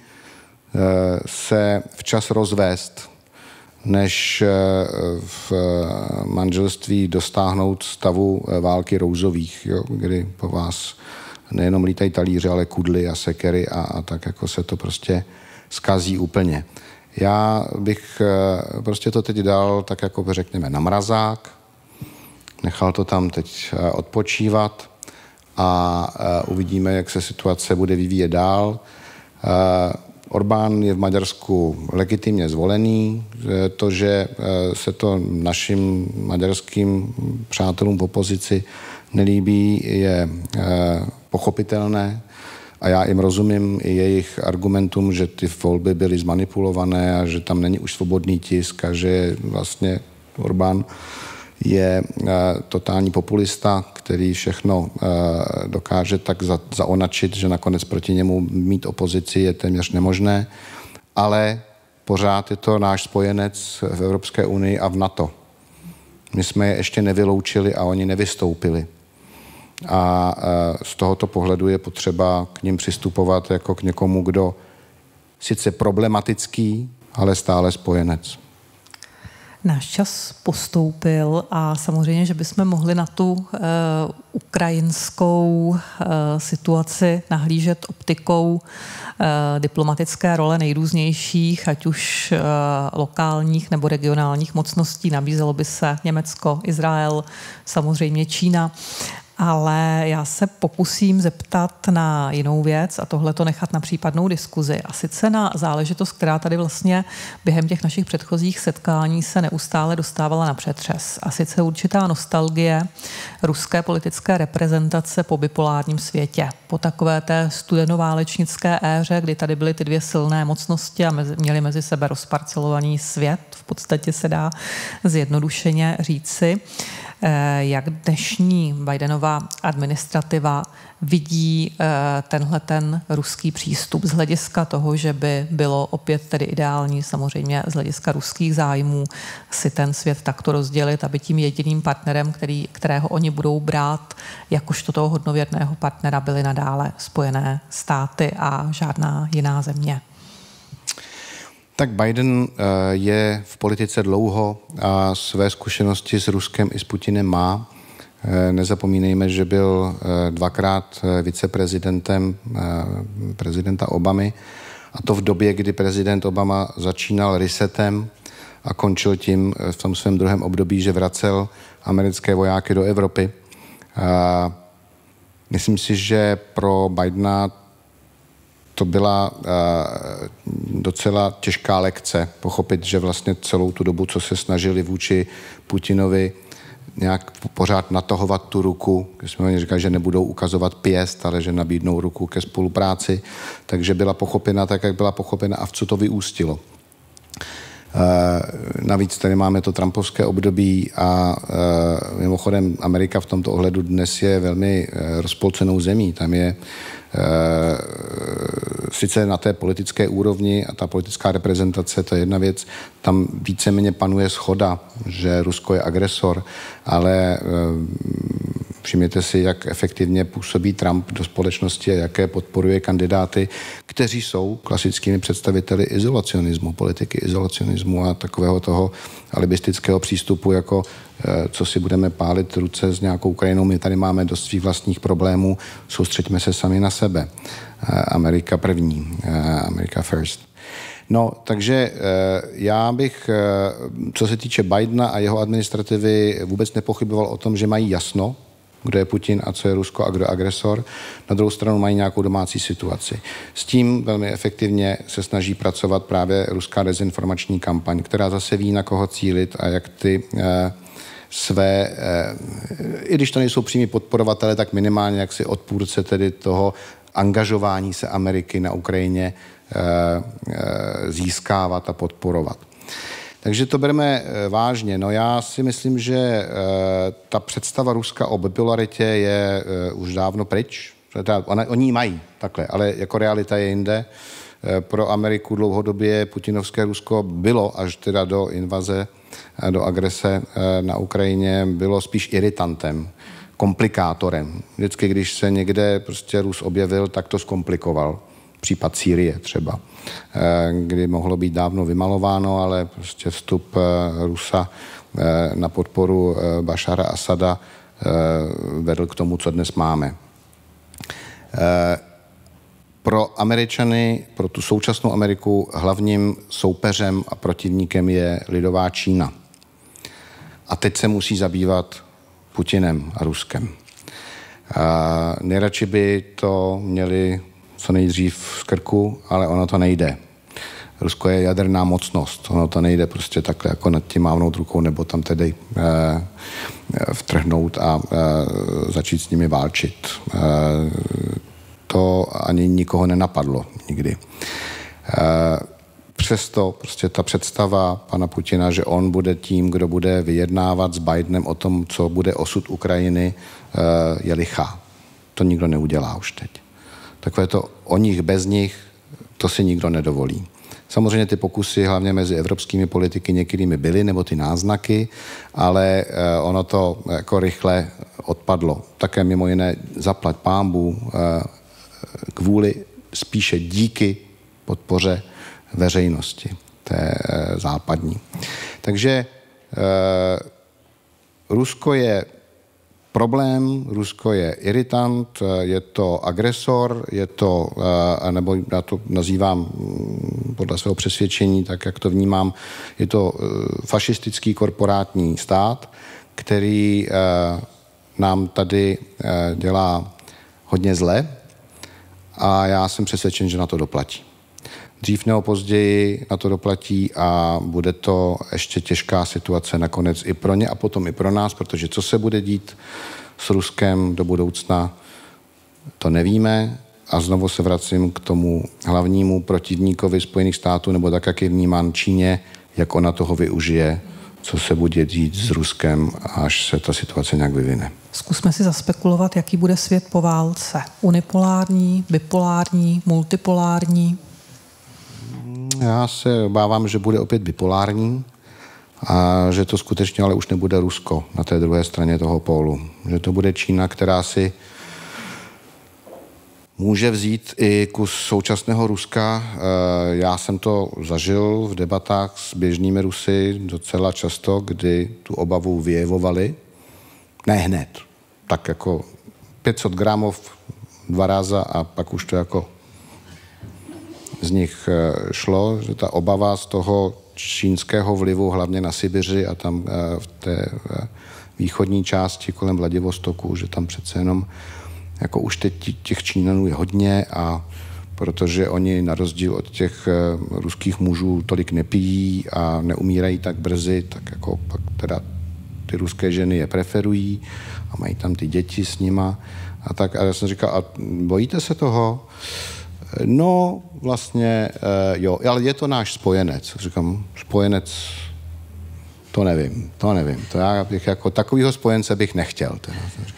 se včas rozvést, než v manželství dostáhnout stavu války rouzových, jo, kdy po vás nejenom lítají talíře, ale kudly a sekery a tak jako se to prostě zkazí úplně. Já bych prostě to teď dal tak jako řekněme na mrazák, nechal to tam teď odpočívat a uvidíme, jak se situace bude vyvíjet dál. Orbán je v Maďarsku legitimně zvolený. To, že se to našim maďarským přátelům v opozici nelíbí, je pochopitelné. A já jim rozumím i jejich argumentům, že ty volby byly zmanipulované a že tam není už svobodný tisk a že vlastně Orbán je totální populista, který všechno dokáže tak zaonačit, že nakonec proti němu mít opozici je téměř nemožné, ale pořád je to náš spojenec v Evropské unii a v NATO. My jsme je ještě nevyloučili a oni nevystoupili. A z tohoto pohledu je potřeba k ním přistupovat jako k někomu, kdo sice problematický, ale stále spojenec. Náš čas postoupil a samozřejmě, že bychom mohli na tu ukrajinskou situaci nahlížet optikou diplomatické role nejrůznějších, ať už lokálních nebo regionálních mocností. Nabízelo by se Německo, Izrael, samozřejmě Čína. Ale já se pokusím zeptat na jinou věc a tohle to nechat na případnou diskuzi. A sice na záležitost, která tady vlastně během těch našich předchozích setkání se neustále dostávala na přetřes. A sice určitá nostalgie ruské politické reprezentace po bipolárním světě. Po takové té studenoválečnické éře, kdy tady byly ty dvě silné mocnosti a měli mezi sebe rozparcelovaný svět, v podstatě se dá zjednodušeně říci. Jak dnešní Bidenova administrativa vidí ten ruský přístup z hlediska toho, že by bylo opět tedy ideální samozřejmě z hlediska ruských zájmů si ten svět takto rozdělit, aby tím jediným partnerem, kterého oni budou brát jakožto toho hodnověrného partnera, byly nadále Spojené státy a žádná jiná země. Tak Biden je v politice dlouho a své zkušenosti s Ruskem i s Putinem má. Nezapomínejme, že byl dvakrát viceprezidentem prezidenta Obamy, a to v době, kdy prezident Obama začínal resetem a končil tím v tom svém druhém období, že vracel americké vojáky do Evropy. Myslím si, že pro Bidena to byla docela těžká lekce pochopit, že vlastně celou tu dobu, co se snažili vůči Putinovi nějak pořád natahovat tu ruku, když jsme oni říkali, že nebudou ukazovat pěst, ale že nabídnou ruku ke spolupráci, takže byla pochopena tak, jak byla pochopena a v co to vyústilo. Navíc tady máme to trumpovské období a mimochodem Amerika v tomto ohledu dnes je velmi rozpolcenou zemí. Tam je sice na té politické úrovni a ta politická reprezentace, to je jedna věc, tam víceméně panuje shoda, že Rusko je agresor, ale všimněte si, jak efektivně působí Trump do společnosti a jaké podporuje kandidáty, kteří jsou klasickými představiteli izolacionismu, politiky izolacionismu a takového toho alibistického přístupu, jako co si budeme pálit ruce s nějakou Ukrajinou, my tady máme dost svých vlastních problémů, soustřeďme se sami na sebe. Amerika první, America first. No, takže já bych, co se týče Bidena a jeho administrativy, vůbec nepochyboval o tom, že mají jasno, kdo je Putin a co je Rusko a kdo je agresor. Na druhou stranu mají nějakou domácí situaci. S tím velmi efektivně se snaží pracovat právě ruská dezinformační kampaň, která zase ví, na koho cílit a jak ty své, i když to nejsou přímí podporovatelé, tak minimálně jaksi odpůrce tedy toho angažování se Ameriky na Ukrajině získávat a podporovat. Takže to bereme vážně. No já si myslím, že ta představa Ruska o bipolaritě je už dávno pryč. Oni ji mají takhle, ale jako realita je jinde. Pro Ameriku dlouhodobě putinovské Rusko bylo až teda do invaze, do agrese na Ukrajině, bylo spíš iritantem, komplikátorem. Vždycky, když se někde prostě Rus objevil, tak to zkomplikoval. Případ Sýrie třeba, kdy mohlo být dávno vymalováno, ale prostě vstup Rusa na podporu Bašara Asada vedl k tomu, co dnes máme. Pro Američany, pro tu současnou Ameriku, hlavním soupeřem a protivníkem je lidová Čína. A teď se musí zabývat Putinem a Ruskem. Nejradši by to měli co nejdřív z krku, ale ono to nejde. Rusko je jaderná mocnost. Ono to nejde prostě takhle jako nad tím mávnout rukou nebo tam tedy vtrhnout a začít s nimi válčit. To ani nikoho nenapadlo nikdy. Přesto prostě ta představa pana Putina, že on bude tím, kdo bude vyjednávat s Bidenem o tom, co bude osud Ukrajiny, je lichá. To nikdo neudělá už teď. Takové to o nich, bez nich, to si nikdo nedovolí. Samozřejmě ty pokusy, hlavně mezi evropskými politiky, některými byly, nebo ty náznaky, ale ono to jako rychle odpadlo. Také mimo jiné zaplať pánbů kvůli spíše díky podpoře veřejnosti, té západní. Takže Rusko je problém, Rusko je iritant, je to agresor, je to, nebo já to nazývám podle svého přesvědčení, tak jak to vnímám, je to fašistický korporátní stát, který nám tady dělá hodně zle a já jsem přesvědčen, že na to doplatí. Dřív nebo později na to doplatí a bude to ještě těžká situace nakonec i pro ně a potom i pro nás, protože co se bude dít s Ruskem do budoucna, to nevíme a znovu se vracím k tomu hlavnímu protivníkovi Spojených států, nebo tak, jak je vnímán Číně, jak ona toho využije, co se bude dít s Ruskem, až se ta situace nějak vyvine. Zkusme si zaspekulovat, jaký bude svět po válce. Unipolární, bipolární, multipolární? Já se obávám, že bude opět bipolární a že to skutečně ale už nebude Rusko na té druhé straně toho pólu. Že to bude Čína, která si může vzít i kus současného Ruska. Já jsem to zažil v debatách s běžnými Rusy docela často, kdy tu obavu vyjevovali. Ne hned, tak jako 500 gramů 2 razy a pak už to jako z nich šlo, že ta obava z toho čínského vlivu, hlavně na Sibiři a tam v té východní části kolem Vladivostoku, že tam přece jenom jako už teď těch Čínanů je hodně a protože oni na rozdíl od těch ruských mužů tolik nepijí a neumírají tak brzy, tak jako pak teda ty ruské ženy je preferují a mají tam ty děti s nima a tak. A já jsem říkal, a bojíte se toho? No, vlastně jo, ale je to náš spojenec. Říkám, spojenec, to nevím. To já bych jako takovýho spojence bych nechtěl. Teda,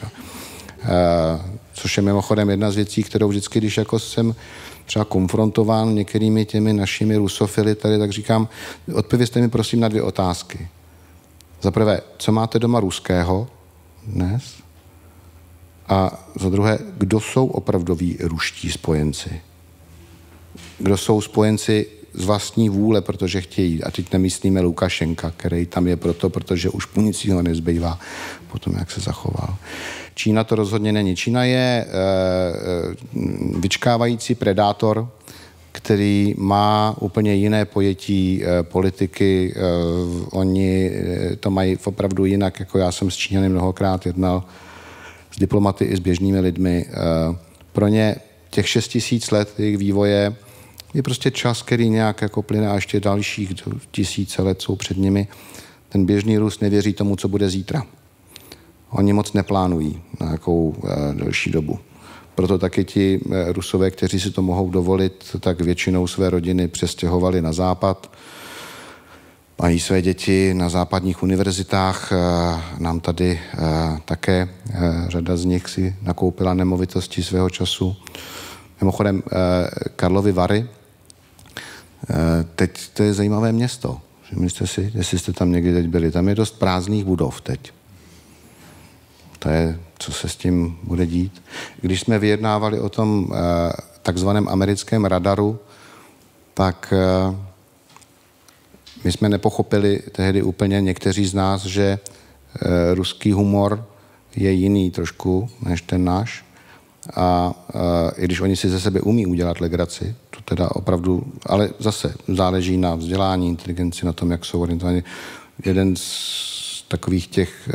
což je mimochodem jedna z věcí, kterou vždycky, když jako jsem třeba konfrontován některými těmi našimi rusofily tady, tak říkám, odpovězte mi prosím na 2 otázky. Za prvé, co máte doma ruského dnes? A za druhé, kdo jsou opravdoví ruští spojenci? Kdo jsou spojenci z vlastní vůle, protože chtějí. A teď nemyslíme Lukašenka, který tam je protože už mu nic jiného nezbývá potom, jak se zachoval. Čína to rozhodně není. Čína je vyčkávající predátor, který má úplně jiné pojetí politiky. Oni to mají opravdu jinak, jako já jsem s Číňany mnohokrát jednal s diplomaty i s běžnými lidmi. Pro ně těch 6 000 let jejich vývoje je prostě čas, který nějak jako plyne a ještě dalších 1000 let jsou před nimi. Ten běžný Rus nevěří tomu, co bude zítra. Oni moc neplánují na nějakou delší dobu. Proto taky ti Rusové, kteří si to mohou dovolit, tak většinou své rodiny přestěhovali na západ. Mají své děti na západních univerzitách. Nám tady také řada z nich si nakoupila nemovitosti svého času. Mimochodem Karlovy Vary, teď to je zajímavé město. Myslíte si, jestli jste tam někdy teď byli. Tam je dost prázdných budov teď. To je, co se s tím bude dít. Když jsme vyjednávali o tom takzvaném americkém radaru, tak my jsme nepochopili tehdy úplně někteří z nás, že ruský humor je jiný trošku než ten náš. A i když oni si ze sebe umí udělat legraci, to teda opravdu, ale zase záleží na vzdělání, inteligenci, na tom, jak jsou orientovaní. Jeden z takových těch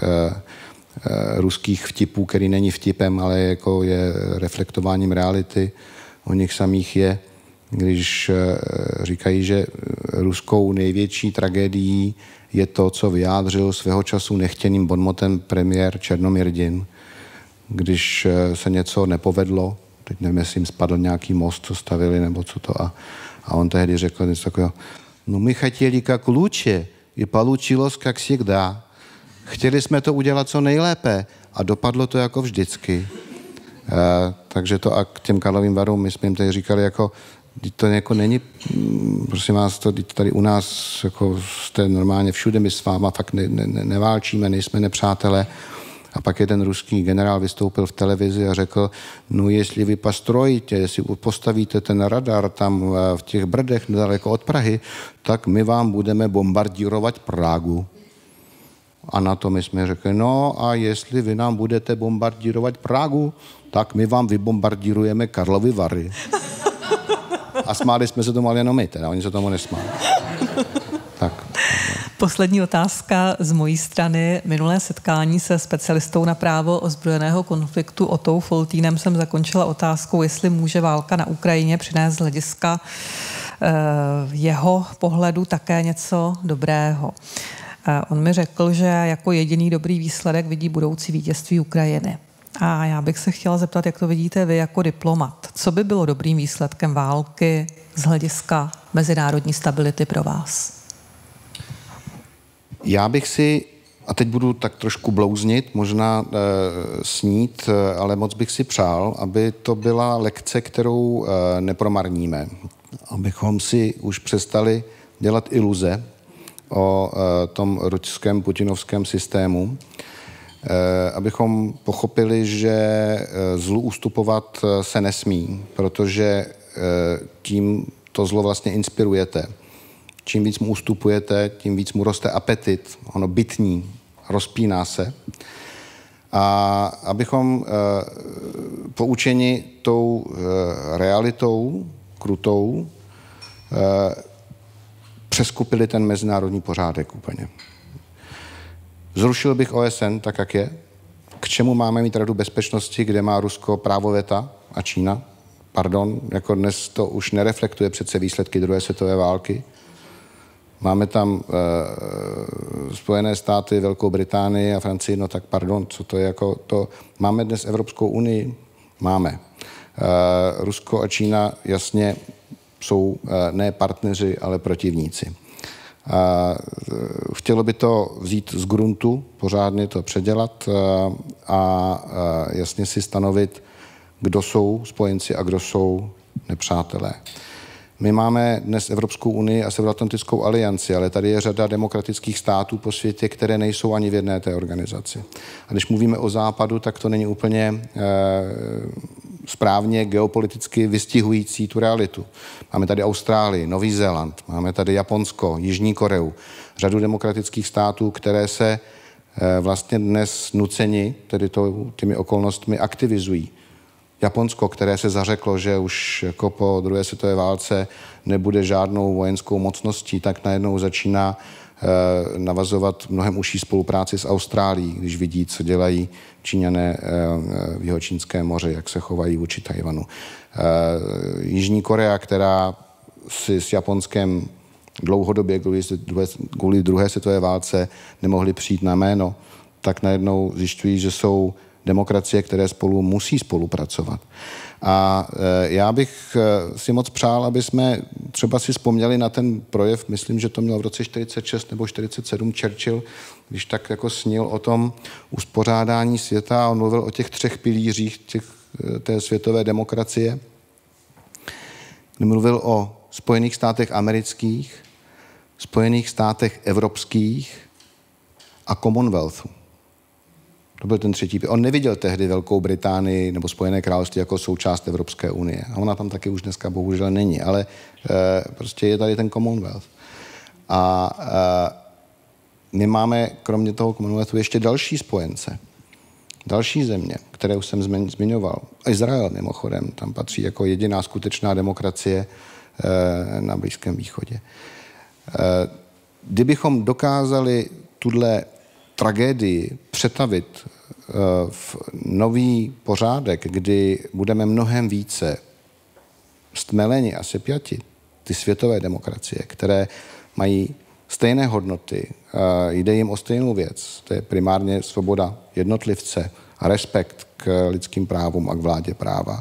ruských vtipů, který není vtipem, ale jako je reflektováním reality o nich samých je, když říkají, že ruskou největší tragédií je to, co vyjádřil svého času nechtěným bonmotem premiér Černomyr Dinh, když se něco nepovedlo, teď nevím, jestli jim spadl nějaký most, co stavili, nebo co to, a on tehdy řekl něco takového, no my chtěli jak luče, i получилось jak всегда. Chtěli jsme to udělat co nejlépe a dopadlo to jako vždycky. Takže to a k těm Karlovým Varům my jsme jim tady říkali, jako to jako není, prosím vás, to tady u nás jako jste normálně všude, my s váma fakt neválčíme, nejsme nepřátelé. A pak jeden ruský generál vystoupil v televizi a řekl, no jestli vy postrojíte, jestli postavíte ten radar tam v těch Brdech nedaleko od Prahy, tak my vám budeme bombardírovat Prahu. A na to my jsme řekli, no a jestli vy nám budete bombardírovat Prahu, tak my vám vybombardírujeme Karlovy Vary. A smáli jsme se tomu, ale jenom my, teda oni se tomu nesmáli. Tak. Poslední otázka z mojí strany. Minulé setkání se specialistou na právo ozbrojeného konfliktu Otou Foltýnem jsem zakončila otázkou, jestli může válka na Ukrajině přinést z hlediska jeho pohledu také něco dobrého. On mi řekl, že jako jediný dobrý výsledek vidí budoucí vítězství Ukrajiny. A já bych se chtěla zeptat, jak to vidíte vy jako diplomat. Co by bylo dobrým výsledkem války z hlediska mezinárodní stability pro vás? Já bych si, a teď budu tak trošku blouznit, možná snít, ale moc bych si přál, aby to byla lekce, kterou nepromarníme. Abychom si už přestali dělat iluze o tom ruském putinovském systému, abychom pochopili, že zlu ustupovat se nesmí, protože tím to zlo vlastně inspirujete. Čím víc mu ustupujete, tím víc mu roste apetit, ono bytní, rozpíná se. A abychom poučeni tou realitou krutou přeskupili ten mezinárodní pořádek úplně. Zrušil bych OSN tak, jak je. K čemu máme mít Radu bezpečnosti, kde má Rusko právo veta a Čína? Pardon, jako dnes to už nereflektuje přece výsledky druhé světové války. Máme tam Spojené státy, Velkou Británii a Francii, no tak pardon, co to je jako to? Máme dnes Evropskou unii? Máme. Rusko a Čína jasně jsou ne partneři, ale protivníci. Chtělo by to vzít z gruntu, pořádně to předělat a jasně si stanovit, kdo jsou spojenci a kdo jsou nepřátelé. My máme dnes Evropskou unii a Severoatlantickou alianci, ale tady je řada demokratických států po světě, které nejsou ani v jedné té organizaci. A když mluvíme o Západu, tak to není úplně správně geopoliticky vystihující tu realitu. Máme tady Austrálii, Nový Zéland, máme tady Japonsko, Jižní Koreu, řadu demokratických států, které se vlastně dnes nuceni, tedy těmi okolnostmi, aktivizují. Japonsko, které se zařeklo, že už jako po druhé světové válce nebude žádnou vojenskou mocností, tak najednou začíná navazovat mnohem užší spolupráci s Austrálií, když vidí, co dělají Číňané v Jihočínském moři, jak se chovají vůči Tajvanu. Jižní Korea, která si s Japonskem dlouhodobě kvůli druhé světové válce nemohli přijít na jméno, tak najednou zjišťují, že jsou demokracie, které spolu musí spolupracovat. A já bych si moc přál, aby jsme třeba si vzpomněli na ten projev, myslím, že to měl v roce 46 nebo 47 Churchill, když tak jako snil o tom uspořádání světa a on mluvil o těch 3 pilířích té světové demokracie. Mluvil o Spojených státech amerických, Spojených státech evropských a Commonwealthu. To byl ten 3. On neviděl tehdy Velkou Británii nebo Spojené království jako součást Evropské unie. A ona tam taky už dneska bohužel není, ale prostě je tady ten Commonwealth. A my máme kromě toho Commonwealthu ještě další spojence. Další země, které už jsem zmiňoval. Izrael mimochodem, tam patří jako jediná skutečná demokracie na Blízkém východě. Kdybychom dokázali tuhle tragédii přetavit v nový pořádek, kdy budeme mnohem více stmeleni a sepjati ty světové demokracie, které mají stejné hodnoty, jde jim o stejnou věc, to je primárně svoboda jednotlivce a respekt k lidským právům a k vládě práva,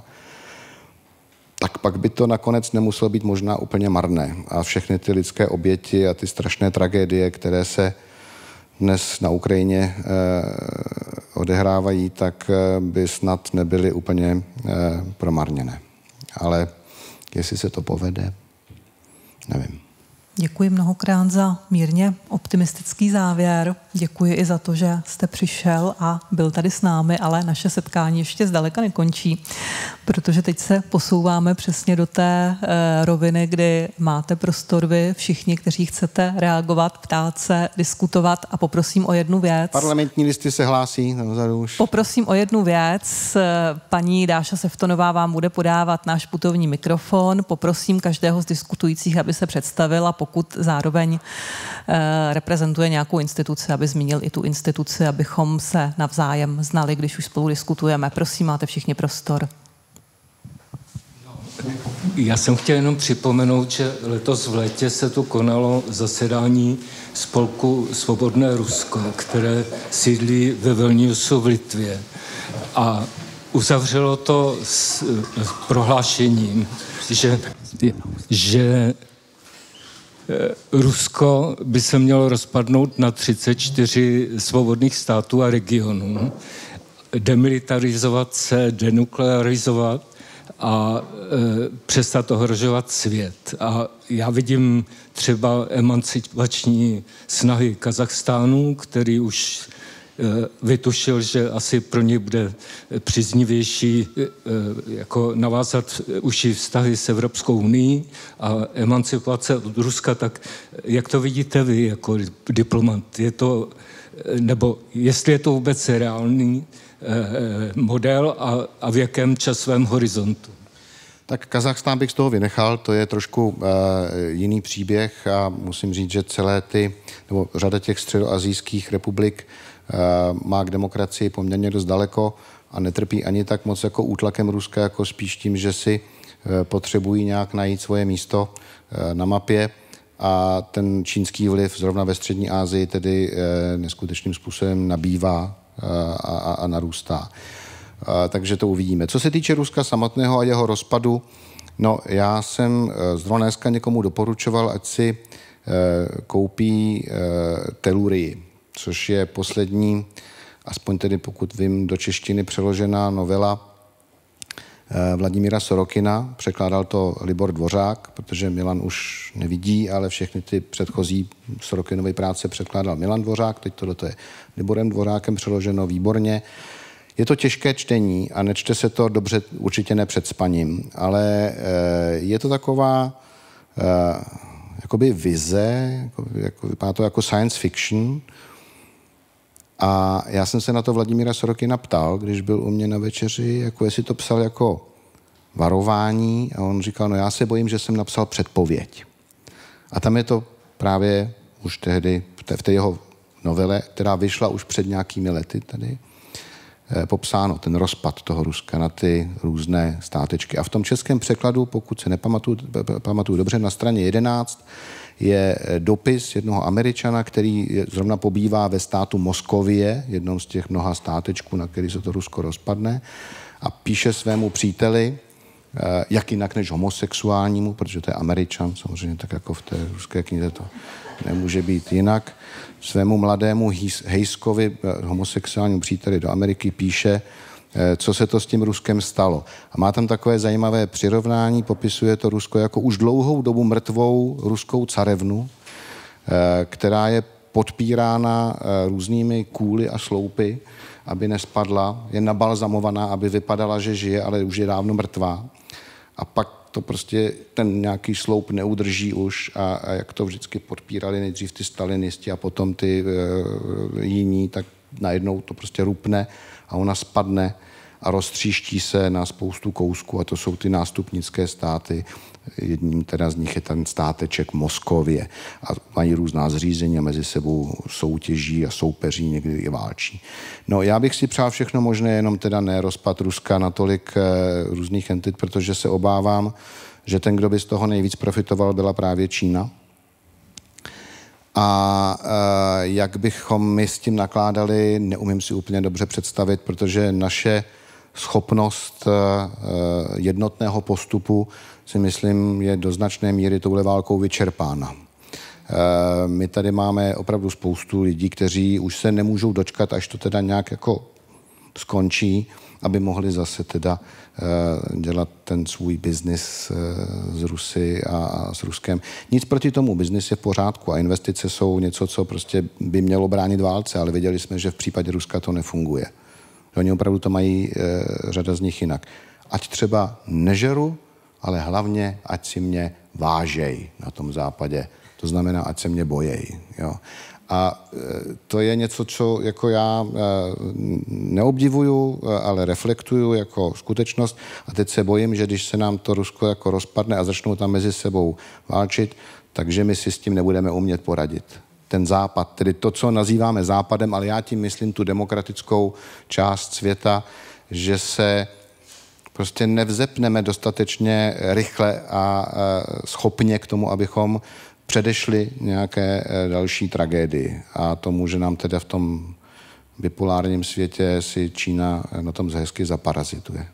tak pak by to nakonec nemuselo být možná úplně marné. A všechny ty lidské oběti a ty strašné tragédie, které se dnes na Ukrajině odehrávají, tak by snad nebyly úplně promarněné. Ale jestli se to povede, nevím. Děkuji mnohokrát za mírně optimistický závěr. Děkuji i za to, že jste přišel a byl tady s námi, ale naše setkání ještě zdaleka nekončí, protože teď se posouváme přesně do té roviny, kdy máte prostor vy všichni, kteří chcete reagovat, ptát se, diskutovat a poprosím o jednu věc. Parlamentní listy se hlásí. Už. Poprosím o jednu věc. Paní Dáša Seftonová vám bude podávat náš putovní mikrofon. Poprosím každého z diskutujících, aby se představil a pokud zároveň reprezentuje nějakou instituci, aby zmínil i tu instituci, abychom se navzájem znali, když už spolu diskutujeme. Prosím, máte všichni prostor. Já jsem chtěl jenom připomenout, že letos v létě se tu konalo zasedání spolku Svobodné Rusko, které sídlí ve Vilniusu v Litvě. A uzavřelo to s prohlášením, že Rusko by se mělo rozpadnout na 34 svobodných států a regionů, demilitarizovat se, denuklearizovat a přestat ohrožovat svět. A já vidím třeba emancipační snahy Kazachstánu, který už vytušil, že asi pro ně bude příznivější jako navázat užší vztahy s Evropskou unií a emancipace od Ruska, tak jak to vidíte vy jako diplomat? Je to, nebo jestli je to vůbec reálný model a v jakém časovém horizontu? Tak Kazachstán bych z toho vynechal, to je trošku jiný příběh a musím říct, že nebo řada těch středoasijských republik má k demokracii poměrně dost daleko a netrpí ani tak moc jako útlakem Ruska, jako spíš tím, že si potřebují nějak najít svoje místo na mapě a ten čínský vliv zrovna ve střední Asii tedy neskutečným způsobem nabývá a narůstá. Takže to uvidíme. Co se týče Ruska samotného a jeho rozpadu, no já jsem zrovna dneska někomu doporučoval, ať si koupí Telurii, což je poslední, aspoň tedy pokud vím, do češtiny přeložená novela Vladimíra Sorokina. Překládal to Libor Dvořák, protože Milan už nevidí, ale všechny ty předchozí Sorokinovy práce překládal Milan Dvořák, teď tohle je Liborem Dvořákem přeloženo výborně. Je to těžké čtení a nečte se to dobře, určitě ne před spaním, ale je to taková jakoby vize, vypadá to jako science fiction. A já jsem se na to Vladimíra Sorokina ptal, když byl u mě na večeři, jako jestli to psal jako varování a on říkal, no já se bojím, že jsem napsal předpověď. A tam je to právě už tehdy v té jeho novele, která vyšla už před nějakými lety tady, popsáno, ten rozpad toho Ruska na ty různé státečky. A v tom českém překladu, pokud se nepamatuju dobře, na straně 11 je dopis jednoho Američana, který zrovna pobývá ve státu Moskovie, jednom z těch mnoha státečků, na který se to Rusko rozpadne, a píše svému příteli, jak jinak než homosexuálnímu, protože to je Američan, samozřejmě tak jako v té ruské knize to nemůže být jinak, svému mladému Hejskovi, homosexuálnímu příteli do Ameriky, píše, co se to s tím Ruskem stalo. A má tam takové zajímavé přirovnání, popisuje to Rusko jako už dlouhou dobu mrtvou ruskou carevnu, která je podpírána různými kůly a sloupy, aby nespadla, je nabalzamovaná, aby vypadala, že žije, ale už je dávno mrtvá. A pak to prostě ten nějaký sloup neudrží už a jak to vždycky podpírali nejdřív ty stalinisti a potom ty jiní, tak najednou to prostě rupne a ona spadne a roztříští se na spoustu kousků a to jsou ty nástupnické státy. Jedním teda z nich je ten státeček Moskovie a mají různá zřízení a mezi sebou soutěží a soupeří, někdy i válčí. No já bych si přál všechno možné, jenom teda ne rozpad Ruska na tolik různých entit, protože se obávám, že ten, kdo by z toho nejvíc profitoval, byla právě Čína. A jak bychom my s tím nakládali, neumím si úplně dobře představit, protože naše schopnost jednotného postupu si myslím, je do značné míry touhle válkou vyčerpána. My tady máme opravdu spoustu lidí, kteří už se nemůžou dočkat, až to teda nějak jako skončí, aby mohli zase teda dělat ten svůj biznis s Rusy a s Ruskem. Nic proti tomu, biznis je v pořádku a investice jsou něco, co prostě by mělo bránit válce, ale viděli jsme, že v případě Ruska to nefunguje. Oni opravdu to mají řada z nich jinak. Ať třeba nežeru, ale hlavně, ať si mě vážej na tom západě. To znamená, ať se mě bojej. Jo. A to je něco, co jako já neobdivuju, ale reflektuju jako skutečnost. A teď se bojím, že když se nám to Rusko jako rozpadne a začnou tam mezi sebou válčit, takže my si s tím nebudeme umět poradit. Ten západ, tedy to, co nazýváme západem, ale já tím myslím tu demokratickou část světa, že se prostě nevzepneme dostatečně rychle a schopně k tomu, abychom předešli nějaké další tragédii. A to může nám teda v tom bipolárním světě si Čína na tom hezky zaparazituje.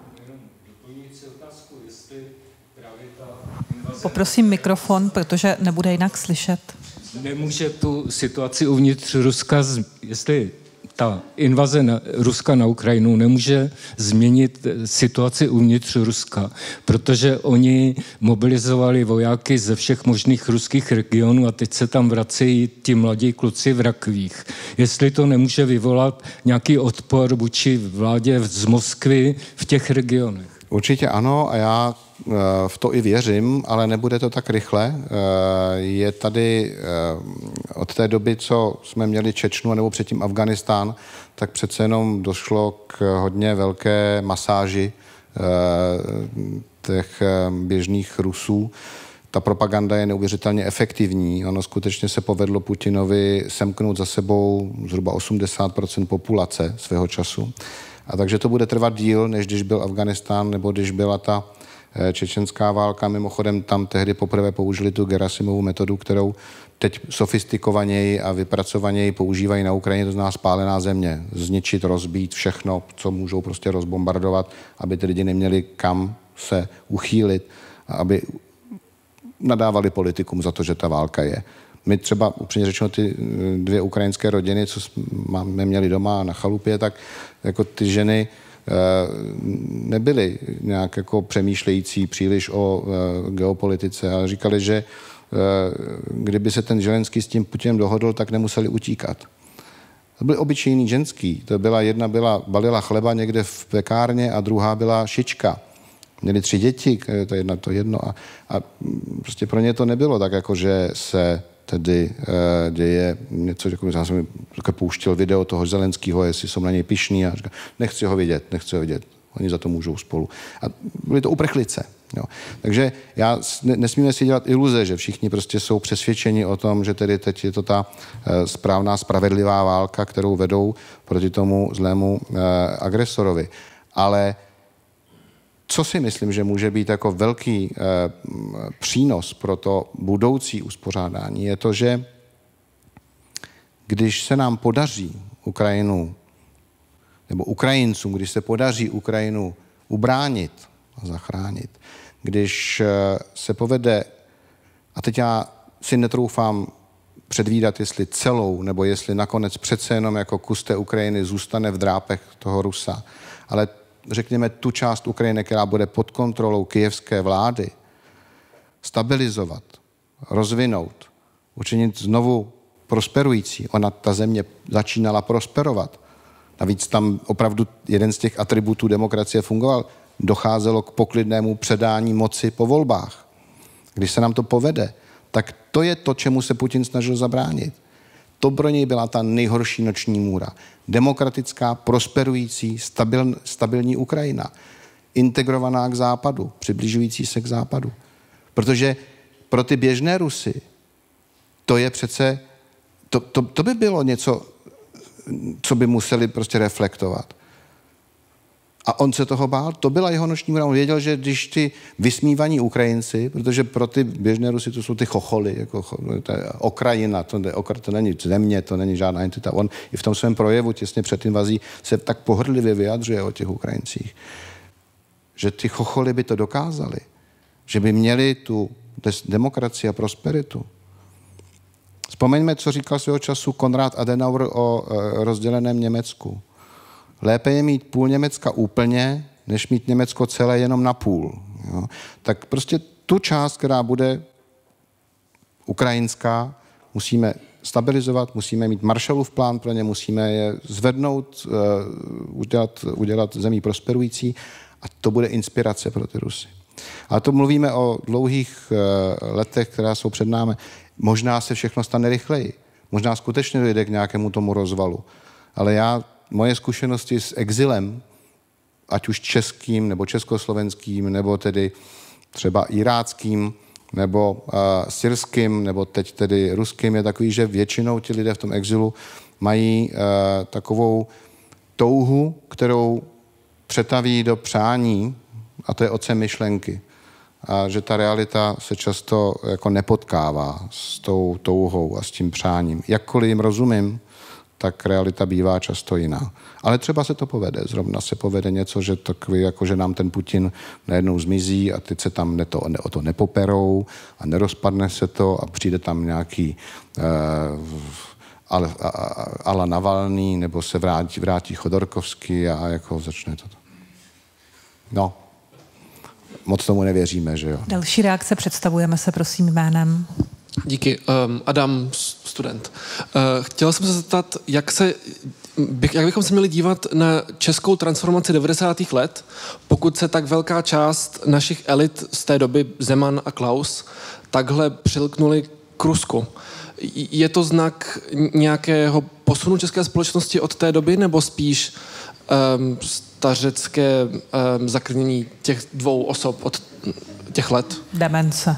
Poprosím mikrofon, protože nebude jinak slyšet. Nemůže tu situaci uvnitř Ruska, jestli ta invaze Ruska na Ukrajinu nemůže změnit situaci uvnitř Ruska, protože oni mobilizovali vojáky ze všech možných ruských regionů a teď se tam vracejí ti mladí kluci v rakvích. Jestli to nemůže vyvolat nějaký odpor vůči vládě z Moskvy v těch regionech. Určitě ano a já v to i věřím, ale nebude to tak rychle. Je tady od té doby, co jsme měli Čečnu nebo předtím Afganistán, tak přece jenom došlo k hodně velké masáži těch běžných Rusů. Ta propaganda je neuvěřitelně efektivní. Ono skutečně se povedlo Putinovi semknout za sebou zhruba 80% populace svého času. A takže to bude trvat díl, než když byl Afganistán nebo když byla ta čečenská válka. Mimochodem tam tehdy poprvé použili tu Gerasimovu metodu, kterou teď sofistikovaněji a vypracovaněji používají na Ukrajině, to znamená spálená země. Zničit, rozbít všechno, co můžou prostě rozbombardovat, aby ty lidi neměli kam se uchýlit a aby nadávali politikům za to, že ta válka je. My třeba, upřímně řečeno, ty dvě ukrajinské rodiny, co jsme měli doma na chalupě, tak jako ty ženy nebyly nějak jako přemýšlející příliš o geopolitice, ale říkali, že kdyby se ten Zelenský s tím Putinem dohodl, tak nemuseli utíkat. To byly obyčejný ženský. Jedna balila chleba někde v pekárně a druhá byla šička. Měli 3 děti, to jedno a prostě pro ně to nebylo tak, jako že se tedy děje něco, jako já jsem pouštěl video toho Zelenského, jestli jsou na něj pyšný a říkal, nechci ho vidět, oni za to můžou spolu. A byly to uprchlice. Jo. Takže nesmíme si dělat iluze, že všichni prostě jsou přesvědčeni o tom, že tedy teď je to ta správná, spravedlivá válka, kterou vedou proti tomu zlému agresorovi. Ale co si myslím, že může být jako velký přínos pro to budoucí uspořádání, je to, že když se nám podaří Ukrajinu, nebo Ukrajincům, když se podaří Ukrajinu ubránit a zachránit, když se povede, a teď já si netroufám předvídat, jestli celou, nebo jestli nakonec přece jenom jako kus té Ukrajiny zůstane v drápech toho Rusa, ale řekněme tu část Ukrajiny, která bude pod kontrolou kyjevské vlády, stabilizovat, rozvinout, učinit znovu prosperující. Ta země začínala prosperovat. Navíc tam opravdu jeden z těch atributů demokracie fungoval. Docházelo k poklidnému předání moci po volbách. Když se nám to povede, tak to je to, čemu se Putin snažil zabránit. To pro něj byla ta nejhorší noční můra. Demokratická, prosperující, stabilní Ukrajina. Integrovaná k západu, přibližující se k západu. Protože pro ty běžné Rusy to je přece, to by bylo něco, co by museli prostě reflektovat. A on se toho bál, to byla jeho noční můra. On věděl, že když ty vysmívaní Ukrajinci, protože pro ty běžné Rusy to jsou ty chocholy, jako Okrajina, to není země, to není žádná entita. On i v tom svém projevu těsně před invazí se tak pohrdlivě vyjadřuje o těch Ukrajincích. Že ty chocholy by to dokázali, že by měli tu demokracii a prosperitu. Vzpomeňme, co říkal svého času Konrad Adenauer o rozděleném Německu. Lépe je mít půl Německa úplně, než mít Německo celé jenom na půl. Jo. Tak prostě tu část, která bude ukrajinská, musíme stabilizovat, musíme mít Marshallův plán pro ně, musíme je zvednout, udělat zemí prosperující a to bude inspirace pro ty Rusy. Ale to mluvíme o dlouhých letech, která jsou před námi. Možná se všechno stane rychleji. Možná skutečně dojde k nějakému tomu rozvalu. Ale moje zkušenosti s exilem, ať už českým, nebo československým, nebo tedy třeba iráckým, nebo syrským, nebo teď tedy ruským, je takový, že většinou ti lidé v tom exilu mají takovou touhu, kterou přetaví do přání, a to je otcem myšlenky. A že ta realita se často jako nepotkává s tou touhou a s tím přáním. Jakkoliv jim rozumím, tak realita bývá často jiná. Ale třeba se to povede. Zrovna se povede něco, že takový, jako že nám ten Putin najednou zmizí a teď se tam o to nepoperou a nerozpadne se to a přijde tam nějaký ala Navalný nebo se vrátí Chodorkovský a jako začne to. No, moc tomu nevěříme, že jo. Další reakce, představujeme se prosím jménem. Díky. Adam, student. Chtěla jsem se zeptat, jak bychom se měli dívat na českou transformaci 90. let, pokud se tak velká část našich elit z té doby, Zeman a Klaus, takhle přilknuli k Rusku. Je to znak nějakého posunu české společnosti od té doby, nebo spíš stařecké zakrnění těch dvou osob od těch let? Demence.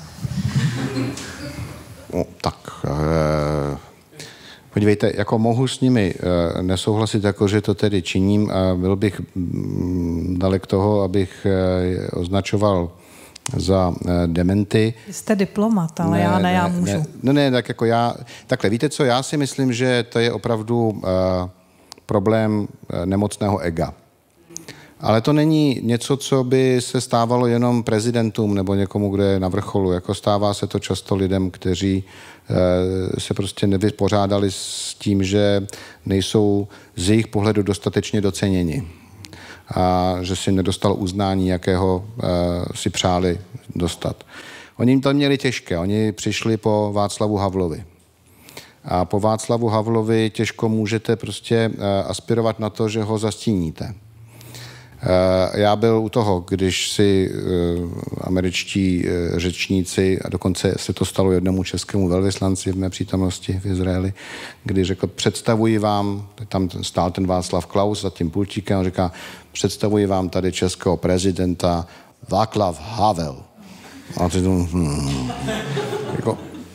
No, tak podívejte, jako mohu s nimi nesouhlasit, jako že to tedy činím a byl bych dalek toho, abych označoval za dementy. Vy jste diplomat, ale já můžu. Ne, tak jako takhle, víte co, já si myslím, že to je opravdu problém nemocného ega. Ale to není něco, co by se stávalo jenom prezidentům nebo někomu, kdo je na vrcholu. Jako stává se to často lidem, kteří se prostě nevypořádali s tím, že nejsou z jejich pohledu dostatečně doceněni. A že si nedostal uznání, jakého si přáli dostat. Oni jim to měli těžké. Oni přišli po Václavu Havlovi. A po Václavu Havlovi těžko můžete prostě aspirovat na to, že ho zastíníte. Já byl u toho, když si američtí řečníci, a dokonce se to stalo jednomu českému velvyslanci v mé přítomnosti v Izraeli, kdy řekl, představuji vám, tam stál ten Václav Klaus za tím pultíkem, a říká, představuji vám tady českého prezidenta Václav Havel. A teď jako,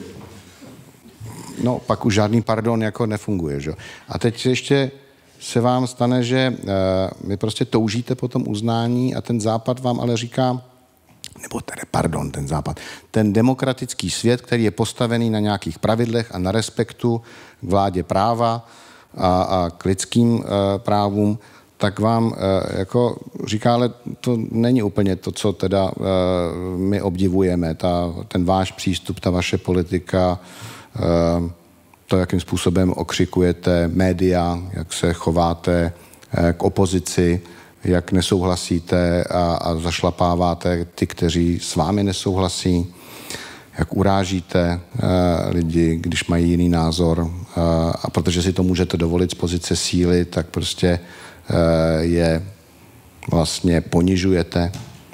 no, pak už žádný pardon jako nefunguje, že? A teď ještě se vám stane, že vy prostě toužíte po tom uznání a ten Západ vám ale říká, nebo tedy, pardon, ten Západ, ten demokratický svět, který je postavený na nějakých pravidlech a na respektu k vládě práva a k lidským právům, tak vám jako říká, ale to není úplně to, co teda my obdivujeme, ten váš přístup, ta vaše politika, to, jakým způsobem okřikujete média, jak se chováte k opozici, jak nesouhlasíte a zašlapáváte ty, kteří s vámi nesouhlasí, jak urážíte lidi, když mají jiný názor. A protože si to můžete dovolit z pozice síly, tak prostě je vlastně ponižujete.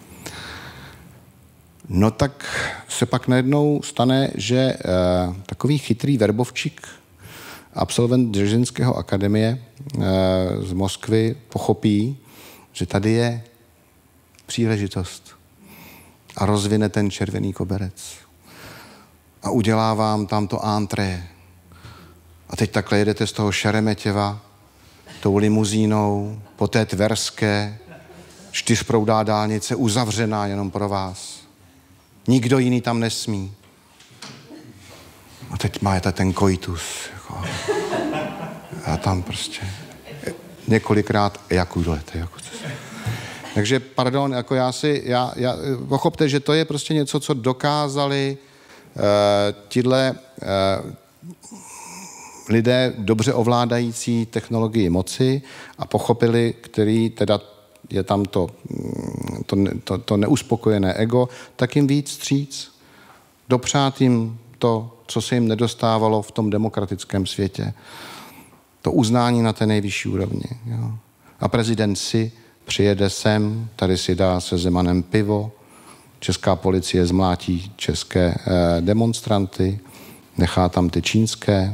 No tak se pak najednou stane, že takový chytrý verbovčík, absolvent Dzeržinského akademie z Moskvy pochopí, že tady je příležitost a rozvine ten červený koberec a udělá vám tam to entrée. A teď takhle jedete z toho Šeremetěva tou limuzínou po té Tverské, 4proudá dálnice uzavřená jenom pro vás. Nikdo jiný tam nesmí. A teď máte ten koitus. Jako. A tam prostě několikrát ejakulujete. Takže, pardon, jako pochopte, že to je prostě něco, co dokázali tihle lidé dobře ovládající technologii moci a pochopili, který teda je tam to neuspokojené ego, tak jim víc vstříc. Dopřát jim to, co se jim nedostávalo v tom demokratickém světě. To uznání na té nejvyšší úrovni. Jo. A prezident si přijede sem, tady si dá se Zemanem pivo, česká policie zmlátí české demonstranty, nechá tam ty čínské,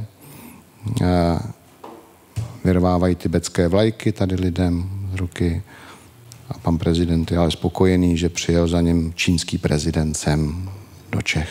vyrvávají tibetské vlajky tady lidem z ruky. A pan prezident je ale spokojený, že přijel za ním čínský prezident sem do Čech.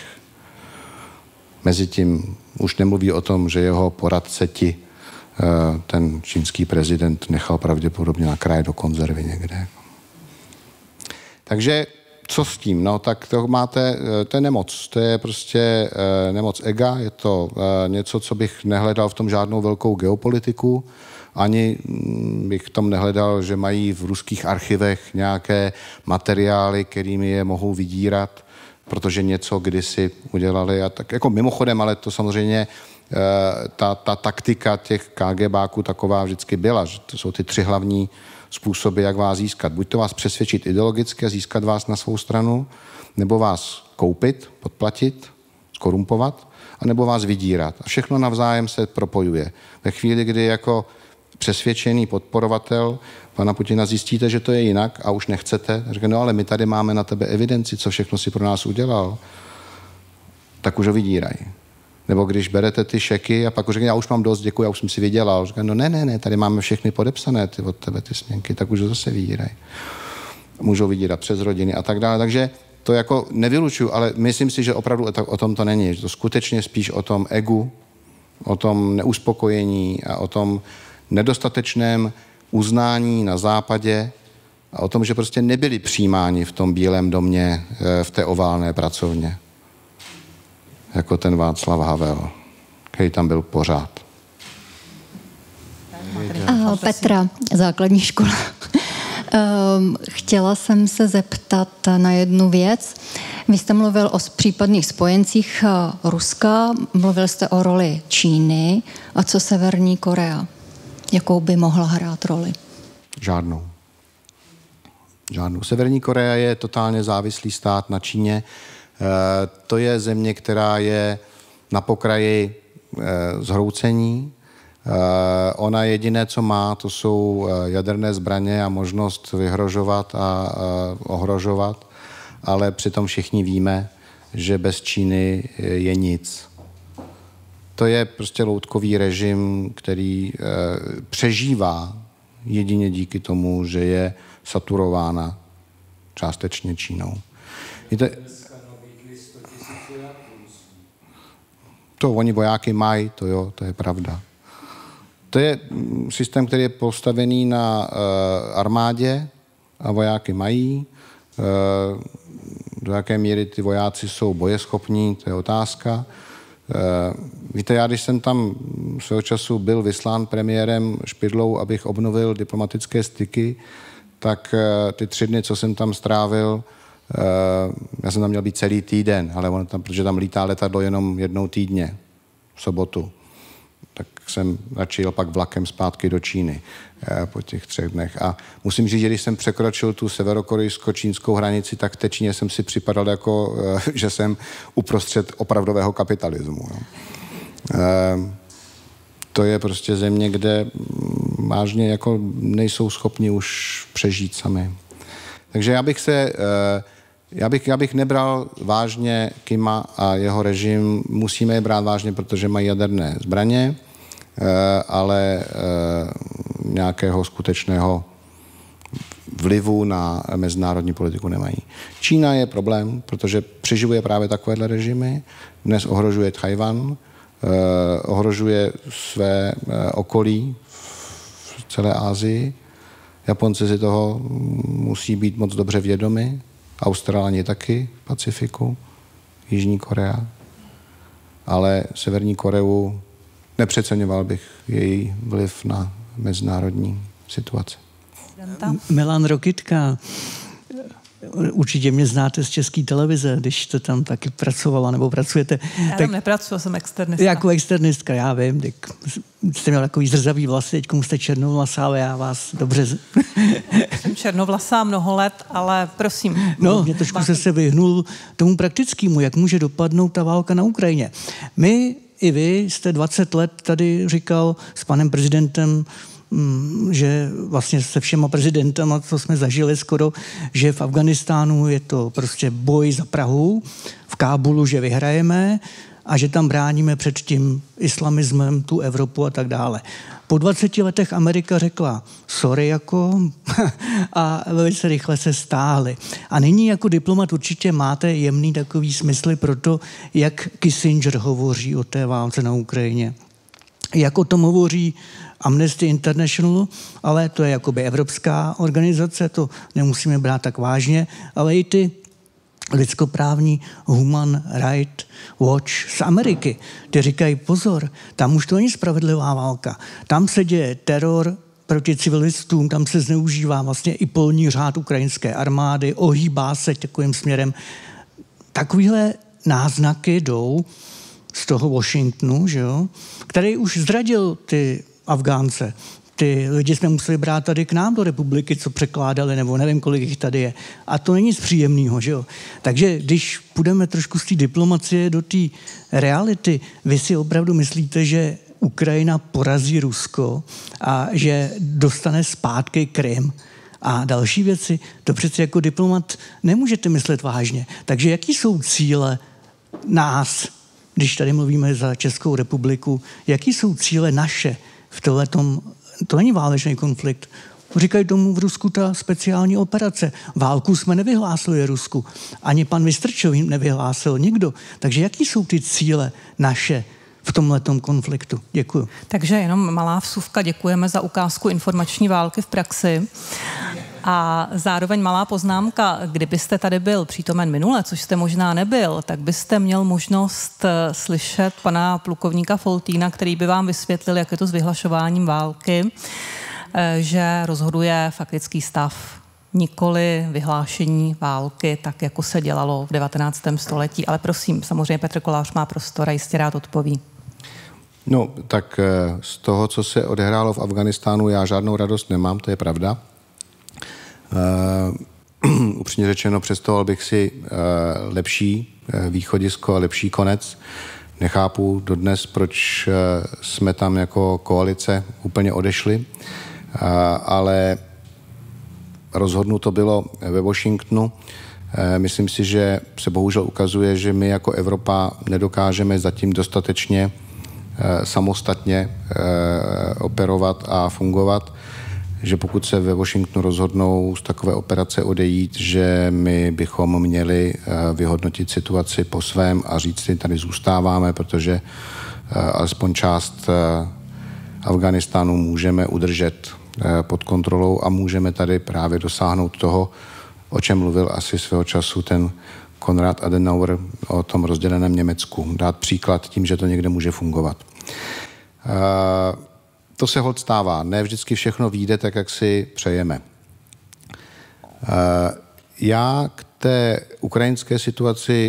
Mezitím už nemluví o tom, že jeho poradce ten čínský prezident nechal pravděpodobně na kraj do konzervy někde. Takže co s tím? No tak to máte, to je nemoc. To je prostě nemoc ega, je to něco, co bych nehledal v tom žádnou velkou geopolitiku, ani bych v tom nehledal, že mají v ruských archivech nějaké materiály, kterými je mohou vydírat, protože něco kdysi udělali. A tak jako mimochodem, ale to samozřejmě ta taktika těch KGBáků taková vždycky byla, že to jsou ty 3 hlavní způsoby, jak vás získat. Buď to vás přesvědčit ideologicky a získat vás na svou stranu, nebo vás koupit, podplatit, skorumpovat, anebo vás vydírat. A všechno navzájem se propojuje. Ve chvíli, kdy jako přesvědčený podporovatel pana Putina zjistíte, že to je jinak a už nechcete, říká, no ale my tady máme na tebe evidenci, co všechno si pro nás udělal, tak už ho vydírají. Nebo když berete ty šeky a pak už řekne, já už mám dost, děkuji, já už jsem si vydělal. Říká, no ne, tady máme všechny podepsané od tebe ty směnky, tak už zase vydírají. Můžou vydírat přes rodiny a tak dále. Takže to jako nevylučuju, ale myslím si, že opravdu o tom to není. Že to skutečně spíš o tom egu, o tom neuspokojení a o tom nedostatečném uznání na západě a o tom, že prostě nebyli přijímáni v tom Bílém domě, v té oválné pracovně. Jako ten Václav Havel, který tam byl pořád. Petra, základní škola. Chtěla jsem se zeptat na jednu věc. Vy jste mluvil o případných spojencích Ruska, mluvil jste o roli Číny. A co Severní Korea? Jakou by mohla hrát roli? Žádnou. Severní Korea je totálně závislý stát na Číně. To je země, která je na pokraji zhroucení. Ona jediné, co má, to jsou jaderné zbraně a možnost vyhrožovat a ohrožovat, ale přitom všichni víme, že bez Číny je nic. To je prostě loutkový režim, který přežívá jedině díky tomu, že je saturována částečně Čínou. Víte, to oni vojáky mají, to jo, to je pravda. To je systém, který je postavený na armádě a vojáky mají. Do jaké míry ty vojáci jsou bojeschopní, to je otázka. Víte, já když jsem tam svého času byl vyslán premiérem Špidlou, abych obnovil diplomatické styky, tak ty 3 dny, co jsem tam strávil, já jsem tam měl být celý týden, ale protože tam lítá letadlo jenom jednou týdně, v sobotu. Tak jsem radši jel pak vlakem zpátky do Číny po těch 3 dnech. A musím říct, že když jsem překročil tu severokorejsko-čínskou hranici, tak v té Číně jsem si připadal jako, že jsem uprostřed opravdového kapitalismu. No. To je prostě země, kde vážně jako nejsou schopni už přežít sami. Takže já bych nebral vážně Kima a jeho režim. Musíme je brát vážně, protože mají jaderné zbraně, ale nějakého skutečného vlivu na mezinárodní politiku nemají. Čína je problém, protože přeživuje právě takovéhle režimy. Dnes ohrožuje Tchaj-wan, ohrožuje své okolí v celé Asii. Japonci si toho musí být moc dobře vědomi. Austrálani taky, Pacifiku, Jižní Korea. Ale Severní Koreu nepřeceňoval bych její vliv na mezinárodní situaci. Milan Rokytka, určitě mě znáte z České televize, když jste tam taky pracovala nebo pracujete. Já tam nepracuji, jsem externistka. Jako externistka, já vím. Jste měl takový zrzavý vlasy, teď jste černovlasá, ale já vás dobře... Jsem černovlasá mnoho let, ale prosím. No, mě trošku se vyhnul tomu praktickému, jak může dopadnout ta válka na Ukrajině. My i vy jste 20 let tady říkal s panem prezidentem, že vlastně se všema prezidentama, co jsme zažili skoro, že v Afghánistánu je to prostě boj za Prahu, v Kábulu, že vyhrajeme a že tam bráníme před tím islamismem tu Evropu a tak dále. Po 20 letech Amerika řekla sorry jako a velice rychle se stáhli. A nyní jako diplomat určitě máte jemný takový smysly pro to, jak Kissinger hovoří o té válce na Ukrajině. Jak o tom hovoří Amnesty International, ale to je jakoby evropská organizace, to nemusíme brát tak vážně, ale i ty lidskoprávní Human Rights Watch z Ameriky, ty říkají pozor, tam už to není spravedlivá válka, tam se děje teror proti civilistům, tam se zneužívá vlastně i polní řád ukrajinské armády, ohýbá se takovým směrem. Takovýhle náznaky jdou z toho Washingtonu, že jo, který už zradil ty Afgánce. Ty lidi jsme museli brát tady k nám do republiky, co překládali, nebo nevím, kolik jich tady je. A to není nic příjemného, že jo. Takže když půjdeme trošku z té diplomacie do té reality, vy si opravdu myslíte, že Ukrajina porazí Rusko a že dostane zpátky Krym a další věci, to přece jako diplomat nemůžete myslet vážně. Takže jaký jsou cíle nás, když tady mluvíme za Českou republiku, jaký jsou cíle naše v tomhletom, to není válečný konflikt. Říkají tomu v Rusku ta speciální operace. Válku jsme nevyhlásili Rusku. Ani pan Vystrčil nevyhlásil nikdo. Takže jaký jsou ty cíle naše v tomhletom konfliktu? Děkuju. Takže jenom malá vsuvka, děkujeme za ukázku informační války v praxi. A zároveň malá poznámka, kdybyste tady byl přítomen minule, což jste možná nebyl, tak byste měl možnost slyšet pana plukovníka Foltýna, který by vám vysvětlil, jak je to s vyhlašováním války, že rozhoduje faktický stav, nikoli vyhlášení války, tak jako se dělalo v 19. století. Ale prosím, samozřejmě Petr Kolář má prostor a jistě rád odpoví. No, tak z toho, co se odehrálo v Afghánistánu, já žádnou radost nemám, to je pravda. Upřímně řečeno, představoval bych si lepší východisko a lepší konec. Nechápu dodnes, proč jsme tam jako koalice úplně odešli, ale rozhodnuto bylo ve Washingtonu. Myslím si, že se bohužel ukazuje, že my jako Evropa nedokážeme zatím dostatečně samostatně operovat a fungovat, že pokud se ve Washingtonu rozhodnou z takové operace odejít, že my bychom měli vyhodnotit situaci po svém a říct si, tady zůstáváme, protože alespoň část Afghánistánu můžeme udržet pod kontrolou a můžeme tady právě dosáhnout toho, o čem mluvil asi svého času ten Konrad Adenauer o tom rozděleném Německu. Dát příklad tím, že to někde může fungovat. To se holt stává. Ne vždycky všechno vyjde tak, jak si přejeme. Já k té ukrajinské situaci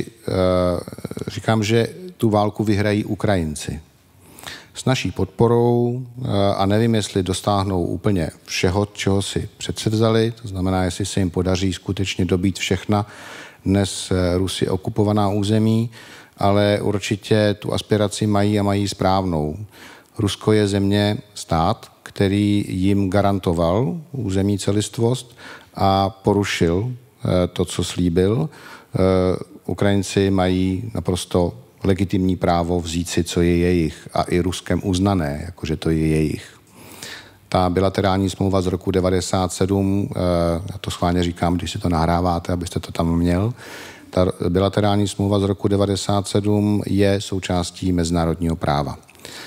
říkám, že tu válku vyhrají Ukrajinci. S naší podporou a nevím, jestli dostáhnou úplně všeho, čeho si předsevzali, to znamená, jestli se jim podaří skutečně dobít všechna dnes Rusy okupovaná území, ale určitě tu aspiraci mají a mají správnou. Rusko je země, stát, který jim garantoval územní celistvost a porušil to, co slíbil. Ukrajinci mají naprosto legitimní právo vzít si, co je jejich a i Ruskem uznané, jakože to je jejich. Ta bilaterální smlouva z roku 1997, já to schválně říkám, když si to nahráváte, abyste to tam měl, ta bilaterální smlouva z roku 1997 je součástí mezinárodního práva.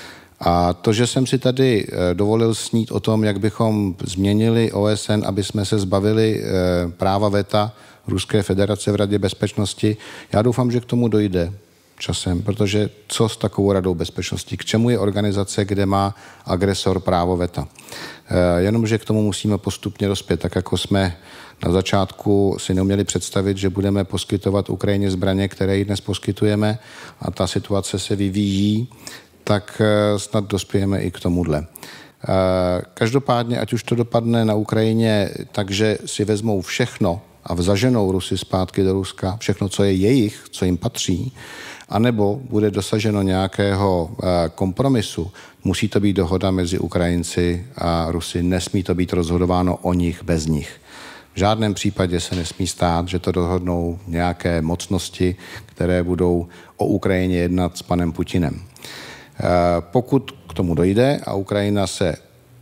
A to, že jsem si tady dovolil snít o tom, jak bychom změnili OSN, aby jsme se zbavili práva veta Ruské federace v Radě bezpečnosti, já doufám, že k tomu dojde časem, protože co s takovou Radou bezpečnosti? K čemu je organizace, kde má agresor právo veta? Jenomže k tomu musíme postupně dospět, tak jako jsme na začátku si neuměli představit, že budeme poskytovat Ukrajině zbraně, které ji dnes poskytujeme a ta situace se vyvíjí, tak snad dospějeme i k tomuhle. Každopádně, ať už to dopadne na Ukrajině, takže si vezmou všechno a zaženou Rusy zpátky do Ruska, všechno, co je jejich, co jim patří, anebo bude dosaženo nějakého kompromisu, musí to být dohoda mezi Ukrajinci a Rusy, nesmí to být rozhodováno o nich bez nich. V žádném případě se nesmí stát, že to dohodnou nějaké mocnosti, které budou o Ukrajině jednat s panem Putinem. Pokud k tomu dojde a Ukrajina se,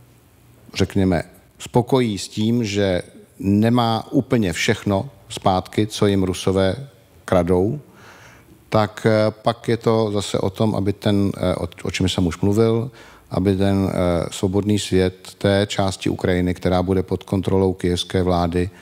řekněme, spokojí s tím, že nemá úplně všechno zpátky, co jim Rusové kradou, tak pak je to zase o tom, aby ten, o čem jsem už mluvil, aby ten svobodný svět té části Ukrajiny, která bude pod kontrolou kyjevské vlády,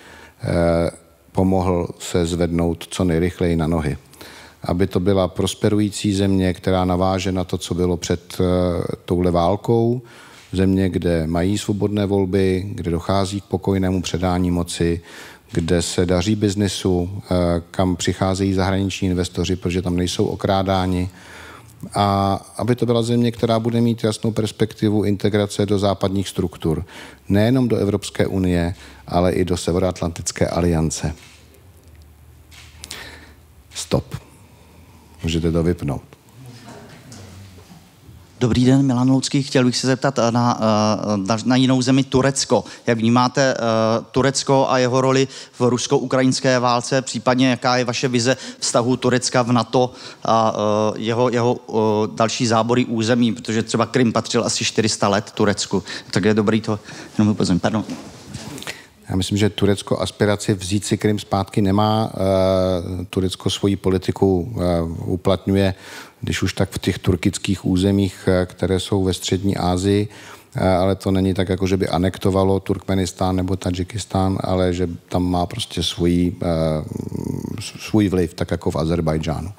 pomohl se zvednout co nejrychleji na nohy. Aby to byla prosperující země, která naváže na to, co bylo před touhle válkou, země, kde mají svobodné volby, kde dochází k pokojnému předání moci, kde se daří biznesu, kam přicházejí zahraniční investoři, protože tam nejsou okrádáni. A aby to byla země, která bude mít jasnou perspektivu integrace do západních struktur. Nejenom do Evropské unie, ale i do Severoatlantické aliance. Stop. Můžete to vypnout. Dobrý den, Milan Loucký. Chtěl bych se zeptat na jinou zemi, Turecko. Jak vnímáte Turecko a jeho roli v rusko-ukrajinské válce, případně jaká je vaše vize vztahu Turecka v NATO a jeho další zábory území, protože třeba Krym patřil asi 400 let Turecku. Tak je dobrý to jenom upozornit. Pardon. Já myslím, že Turecko aspiraci vzít si Krym zpátky nemá. Turecko svoji politiku uplatňuje, když už tak v těch turkických územích, které jsou ve střední Asii, ale to není tak, jako že by anektovalo Turkmenistán nebo Tadžikistán, ale že tam má prostě svůj vliv, tak jako v Azerbajdžánu.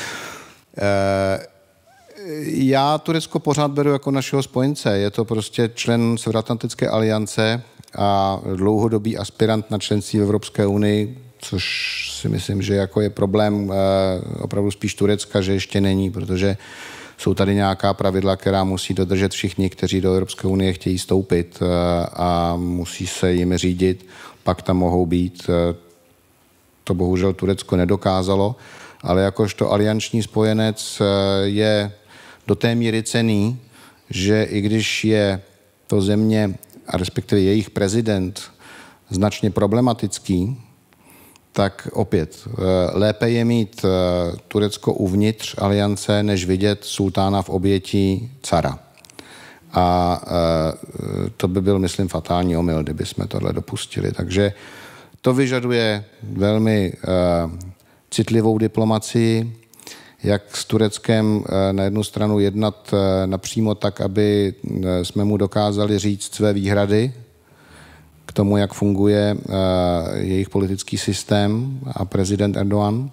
Já Turecko pořád beru jako našeho spojence. Je to prostě člen Severoatlantické aliance a dlouhodobý aspirant na členství v Evropské unii, což si myslím, že jako je problém opravdu spíš Turecka, že ještě není, protože jsou tady nějaká pravidla, která musí dodržet všichni, kteří do Evropské unie chtějí vstoupit a musí se jimi řídit, pak tam mohou být. To bohužel Turecko nedokázalo, ale jakožto alianční spojenec je do té míry cenný, že i když je to země, a respektive jejich prezident, značně problematický, tak opět lépe je mít Turecko uvnitř aliance, než vidět sultána v obětí cara. A to by byl, myslím, fatální omyl, kdyby jsme tohle dopustili. Takže to vyžaduje velmi citlivou diplomacii, jak s Tureckem na jednu stranu jednat napřímo tak, aby jsme mu dokázali říct své výhrady k tomu, jak funguje jejich politický systém a prezident Erdogan.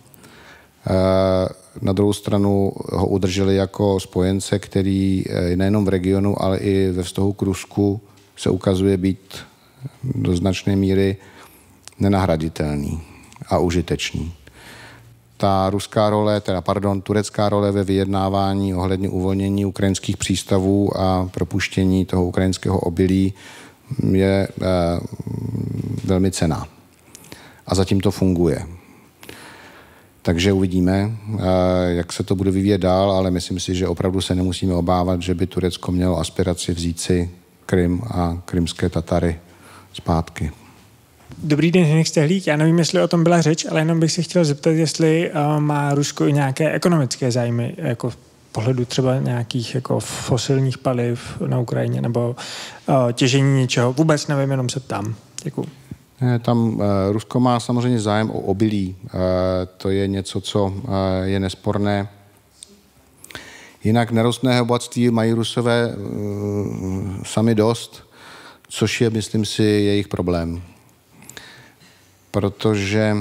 Na druhou stranu ho udrželi jako spojence, který nejenom v regionu, ale i ve vztahu k Rusku se ukazuje být do značné míry nenahraditelný a užitečný. Ta turecká role ve vyjednávání ohledně uvolnění ukrajinských přístavů a propuštění toho ukrajinského obilí je velmi cenná. A zatím to funguje. Takže uvidíme, jak se to bude vyvíjet dál, ale myslím si, že opravdu se nemusíme obávat, že by Turecko mělo aspiraci vzít si Krym a krymské Tatary zpátky. Dobrý den, Hynek Stehlík. Já nevím, jestli o tom byla řeč, ale jenom bych se chtěl zeptat, jestli má Rusko i nějaké ekonomické zájmy, jako v pohledu třeba nějakých jako fosilních paliv na Ukrajině nebo těžení něčeho. Vůbec nevím, jenom se ptám. Děkuju. Tam Rusko má samozřejmě zájem o obilí. To je něco, co je nesporné. Jinak nerostného bohatství mají Rusové sami dost, což je, myslím si, jejich problém. Protože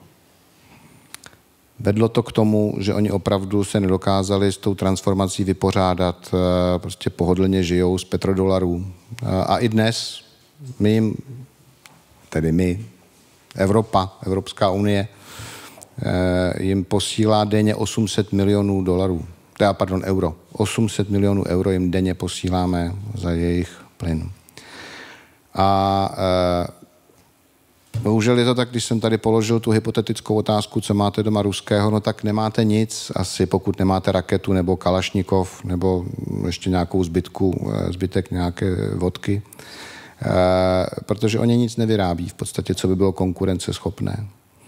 vedlo to k tomu, že oni opravdu se nedokázali s tou transformací vypořádat, prostě pohodlně žijou z petrodolarů. A i dnes my, Evropská unie, jim posílá denně 800 milionů euro. 800 milionů euro jim denně posíláme za jejich plyn. A bohužel je to tak, když jsem tady položil tu hypotetickou otázku, co máte doma ruského, no tak nemáte nic, asi pokud nemáte raketu nebo kalašnikov, nebo ještě nějakou zbytek nějaké vodky, protože oni nic nevyrábí v podstatě, co by bylo konkurenceschopné.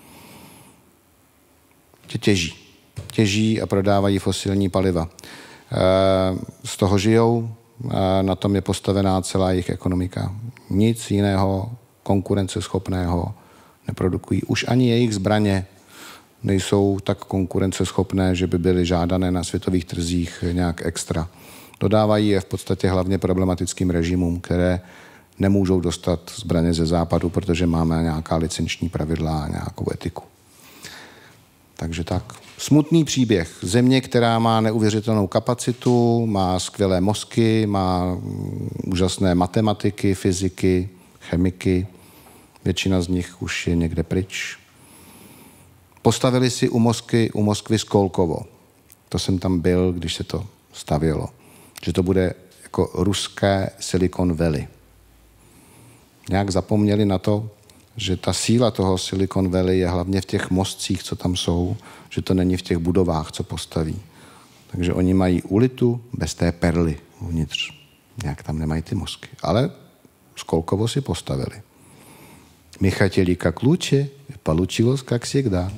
Těží a prodávají fosilní paliva. Z toho žijou, na tom je postavená celá jejich ekonomika. Nic jiného konkurenceschopného neprodukují. Už ani jejich zbraně nejsou tak konkurenceschopné, že by byly žádané na světových trzích nějak extra. Dodávají je v podstatě hlavně problematickým režimům, které nemůžou dostat zbraně ze západu, protože máme nějaká licenční pravidla a nějakou etiku. Takže tak. Smutný příběh. Země, která má neuvěřitelnou kapacitu, má skvělé mozky, má úžasné matematiky, fyziky, chemiky. Většina z nich už je někde pryč. Postavili si u Moskvy Skolkovo. To jsem tam byl, když se to stavělo. Že to bude jako ruské Silicon Valley. Nějak zapomněli na to, že ta síla toho Silicon Valley je hlavně v těch mostcích, co tam jsou, že to není v těch budovách, co postaví. Takže oni mají ulitu bez té perly uvnitř. Nějak tam nemají ty mozky. Ale Skolkovo si postavili. My chtěli jak luče, получилось как всегда.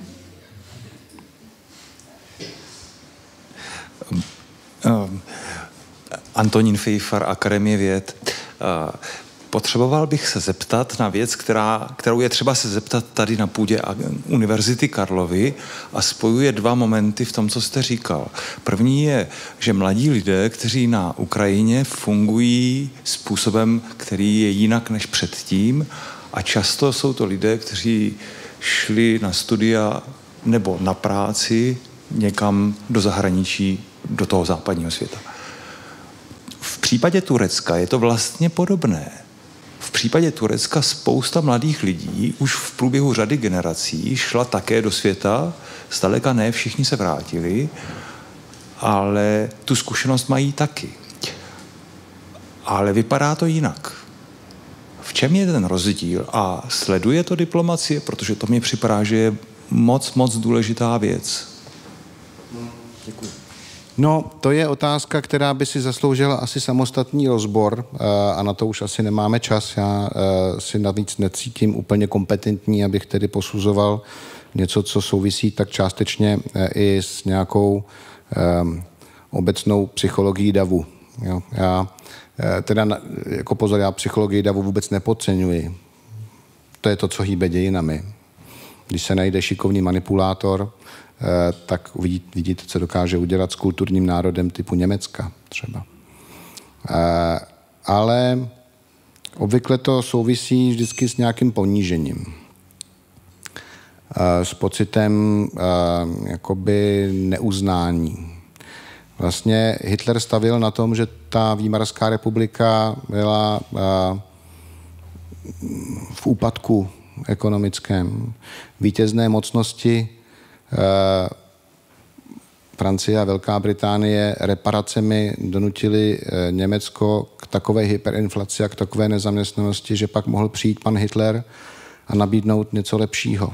Antonín Fejfar, Akademie věd. Potřeboval bych se zeptat na věc, kterou je třeba se zeptat tady na půdě Univerzity Karlovy a spojuje dva momenty v tom, co jste říkal. První je, že mladí lidé, kteří na Ukrajině fungují způsobem, který je jinak než předtím, a často jsou to lidé, kteří šli na studia nebo na práci někam do zahraničí, do toho západního světa. V případě Turecka je to vlastně podobné. V případě Turecka spousta mladých lidí už v průběhu řady generací šla také do světa, zdaleka ne všichni se vrátili, ale tu zkušenost mají taky. Ale vypadá to jinak. V čem je ten rozdíl? A sleduje to diplomacie, protože to mi připadá, že je moc důležitá věc. Děkuji. No, to je otázka, která by si zasloužila asi samostatný rozbor a na to už asi nemáme čas. Já si navíc necítím úplně kompetentní, abych tedy posuzoval něco, co souvisí tak částečně i s nějakou obecnou psychologií davu. Jo, já teda jako pozor, já psychologii davu vůbec nepodceňuji. To je to, co hýbe dějinami. Když se najde šikovný manipulátor, tak vidíte, co dokáže udělat s kulturním národem typu Německa třeba. Ale obvykle to souvisí vždycky s nějakým ponížením. S pocitem jakoby neuznání. Vlastně Hitler stavil na tom, že ta Výmarská republika byla v úpadku ekonomickém. Vítězné mocnosti Francie a Velká Británie reparacemi donutili Německo k takové hyperinflaci a k takové nezaměstnanosti, že pak mohl přijít pan Hitler a nabídnout něco lepšího.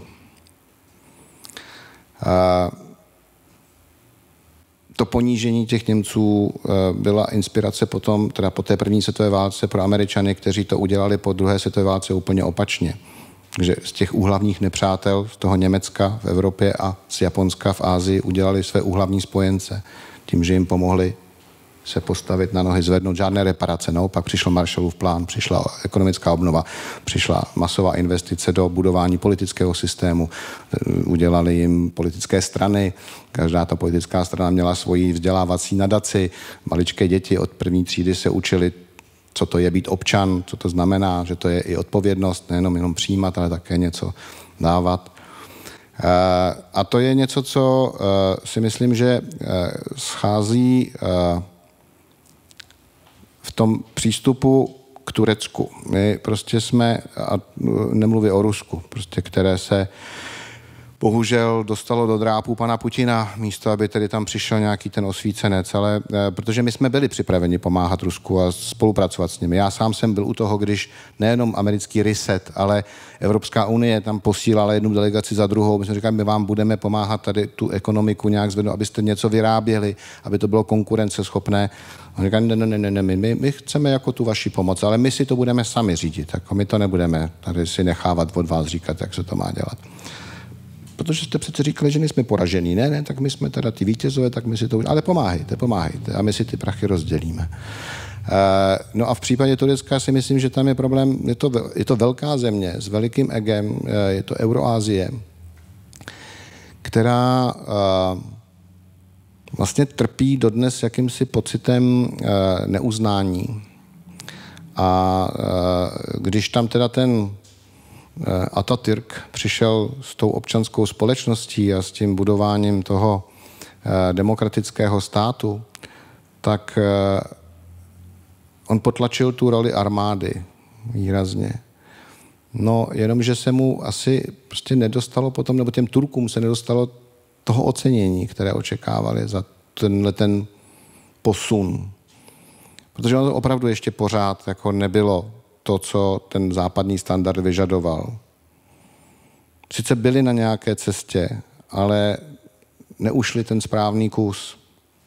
To ponížení těch Němců byla inspirace potom, teda po té první světové válce pro Američany, kteří to udělali po druhé světové válce úplně opačně. Takže z těch úhlavních nepřátel, z toho Německa v Evropě a z Japonska v Asii udělali své úhlavní spojence. Tím, že jim pomohli se postavit na nohy, zvednout žádné reparace. No, pak přišel Marshallův plán, přišla ekonomická obnova, přišla masová investice do budování politického systému, udělali jim politické strany, každá ta politická strana měla svoji vzdělávací nadaci, maličké děti od první třídy se učili, co to je být občan, co to znamená, že to je i odpovědnost, nejenom jenom přijímat, ale také něco dávat. A to je něco, co si myslím, že schází v tom přístupu k Turecku. My prostě jsme, a nemluvím o Rusku, prostě, které se bohužel dostalo do drápů pana Putina, místo, aby tedy tam přišel nějaký ten osvícenec, ale protože my jsme byli připraveni pomáhat Rusku a spolupracovat s nimi. Já sám jsem byl u toho, když nejenom americký reset, ale Evropská unie tam posílala jednu delegaci za druhou. My jsme říkali, my vám budeme pomáhat tady tu ekonomiku nějak zvednout, abyste něco vyráběli, aby to bylo konkurenceschopné. On říká, ne, my chceme jako tu vaši pomoc, ale my si to budeme sami řídit. Jako my to nebudeme tady si nechávat od vás říkat, jak se to má dělat. Protože jste přece říkali, že nejsme poražení. Ne, tak my jsme teda ty vítězové, tak my si to... Ale pomáhejte a my si ty prachy rozdělíme. No a v případě Turecka si myslím, že tam je problém, je to velká země s velikým egem, je to Euroázie, která vlastně trpí dodnes jakýmsi pocitem neuznání. A když tam teda ten Atatürk přišel s tou občanskou společností a s tím budováním toho demokratického státu, tak on potlačil tu roli armády výrazně. No, jenomže se mu asi prostě nedostalo potom, nebo těm Turkům se nedostalo toho ocenění, které očekávali za ten posun. Protože ono to opravdu ještě pořád jako nebylo to, co ten západní standard vyžadoval. Sice byli na nějaké cestě, ale neušli ten správný kus.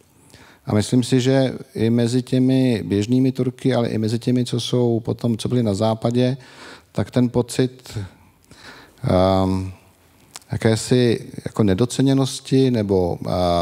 A myslím si, že i mezi těmi běžnými Turky, ale i mezi těmi, co jsou potom, co byli na západě, tak ten pocit jakési jako nedoceněnosti nebo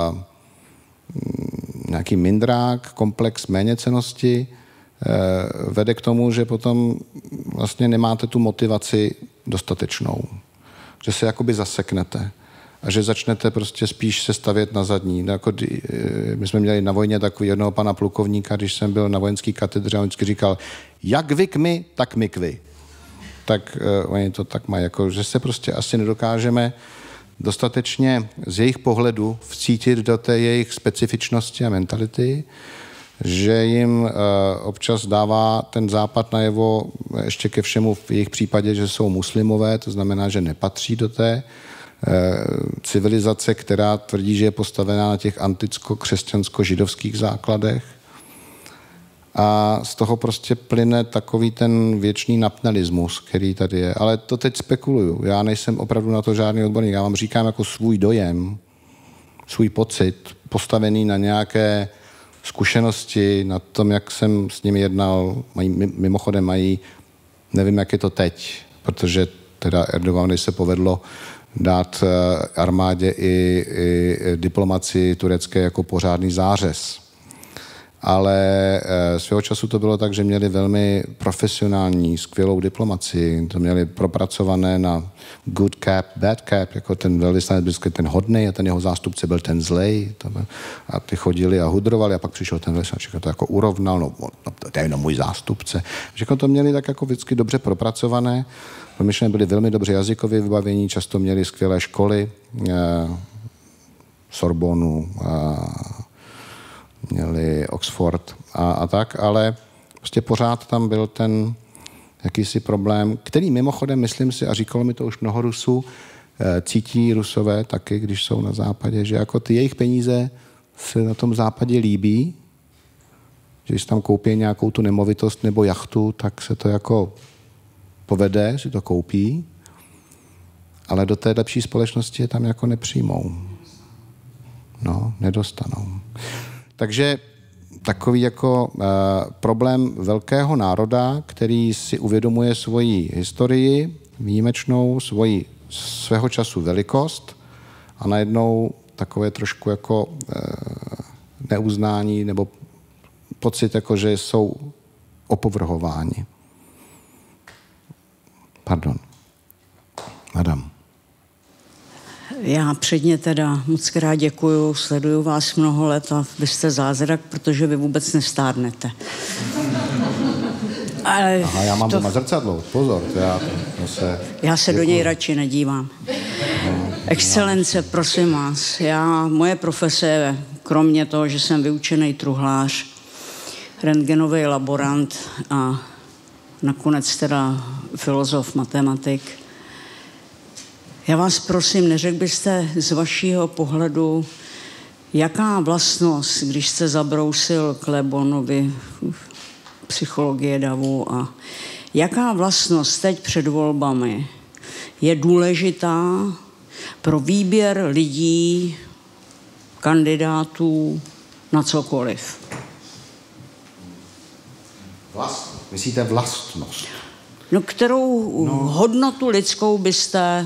nějaký mindrák, komplex méněcennosti vede k tomu, že potom vlastně nemáte tu motivaci dostatečnou. Že se jakoby zaseknete a že začnete prostě spíš se stavět na zadní. Jako, my jsme měli na vojně takový jednoho pana plukovníka, když jsem byl na vojenský katedře, on vždycky říkal, jak vy k my, tak my k vy. Tak oni to tak mají, jako, že se prostě asi nedokážeme dostatečně z jejich pohledu vcítit do té jejich specifičnosti a mentality, že jim občas dává ten západ najevo ještě ke všemu v jejich případě, že jsou muslimové, to znamená, že nepatří do té civilizace, která tvrdí, že je postavená na těch anticko-křesťansko-židovských základech. A z toho prostě plyne takový ten věčný napnelismus, který tady je. Ale to teď spekuluju. Já nejsem opravdu na to žádný odborník. Já vám říkám jako svůj dojem, svůj pocit, postavený na nějaké zkušenosti, na tom, jak jsem s nimi jednal. Mimochodem mají, nevím, jak je to teď, protože teda Erdoganovi se povedlo dát armádě i diplomaci turecké jako pořádný zářez. Ale svého času to bylo tak, že měli velmi profesionální, skvělou diplomaci. To měli propracované na good cap, bad cap, jako ten velvyslanec byl ten hodnej a ten jeho zástupce byl ten zlej. A ty chodili a hudrovali a pak přišel ten velvyslanec, to jako urovnal, no to je jenom můj zástupce. Všechno to měli tak jako vždycky dobře propracované. Pomyšlené byli velmi dobře jazykově vybavení, často měli skvělé školy, Sorbonu, měli Oxford a tak, ale prostě pořád tam byl ten jakýsi problém, který mimochodem, myslím si, a říkalo mi to už mnoho Rusů, cítí Rusové taky, když jsou na západě, že jako ty jejich peníze se na tom západě líbí, že když tam koupí nějakou tu nemovitost nebo jachtu, tak se to jako povede, si to koupí, ale do té lepší společnosti je tam jako nepřijmou. No, nedostanou. Takže takový jako problém velkého národa, který si uvědomuje svoji historii, výjimečnou, svoji svého času velikost a najednou takové trošku jako neuznání nebo pocit, jako že jsou opovrhováni. Pardon. Madam. Já předně teda moc krát děkuju, sleduju vás mnoho let a vy jste zázrak, protože vy vůbec nestárnete. Ale aha, já mám doma zrcadlo, pozor. Já se do něj radši nedívám. Excelence, prosím vás, moje profese je, kromě toho, že jsem vyučený truhlář, rentgenový laborant a nakonec teda filozof, matematik. Já vás prosím, neřekl byste z vašeho pohledu, jaká vlastnost, když jste zabrousil k Lebonovi psychologie davu a jaká vlastnost teď před volbami je důležitá pro výběr lidí, kandidátů na cokoliv? Myslíte vlastnost? No, kterou hodnotu lidskou byste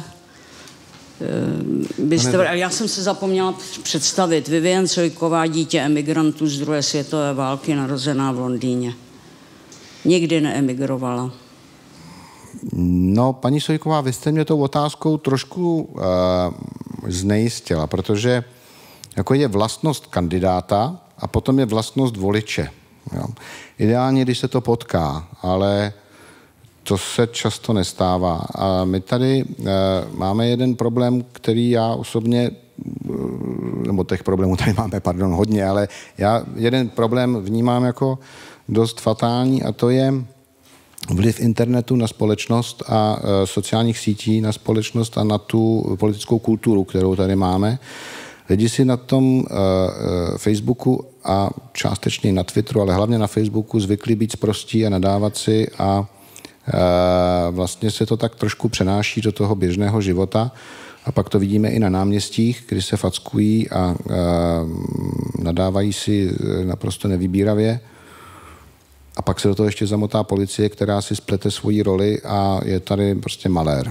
já jsem se zapomněla představit. Vivian Sojková, dítě emigrantů z druhé světové války, narozená v Londýně. Nikdy neemigrovala. No, paní Sojková, vy jste mě tou otázkou trošku znejistila, protože jako je vlastnost kandidáta a potom je vlastnost voliče. Jo. Ideálně, když se to potká, ale to se často nestává. A my tady máme jeden problém, který já osobně, nebo těch problémů tady máme, hodně, ale já jeden problém vnímám jako dost fatální a to je vliv internetu na společnost a sociálních sítí na společnost a na tu politickou kulturu, kterou tady máme. Lidi si na tom Facebooku a částečně na Twitteru, ale hlavně na Facebooku zvykli být sprostí a nadávat si a vlastně se to tak trošku přenáší do toho běžného života a pak to vidíme i na náměstích, kdy se fackují a nadávají si naprosto nevybíravě. A pak se do toho ještě zamotá policie, která si splete svoji roli a je tady prostě malér.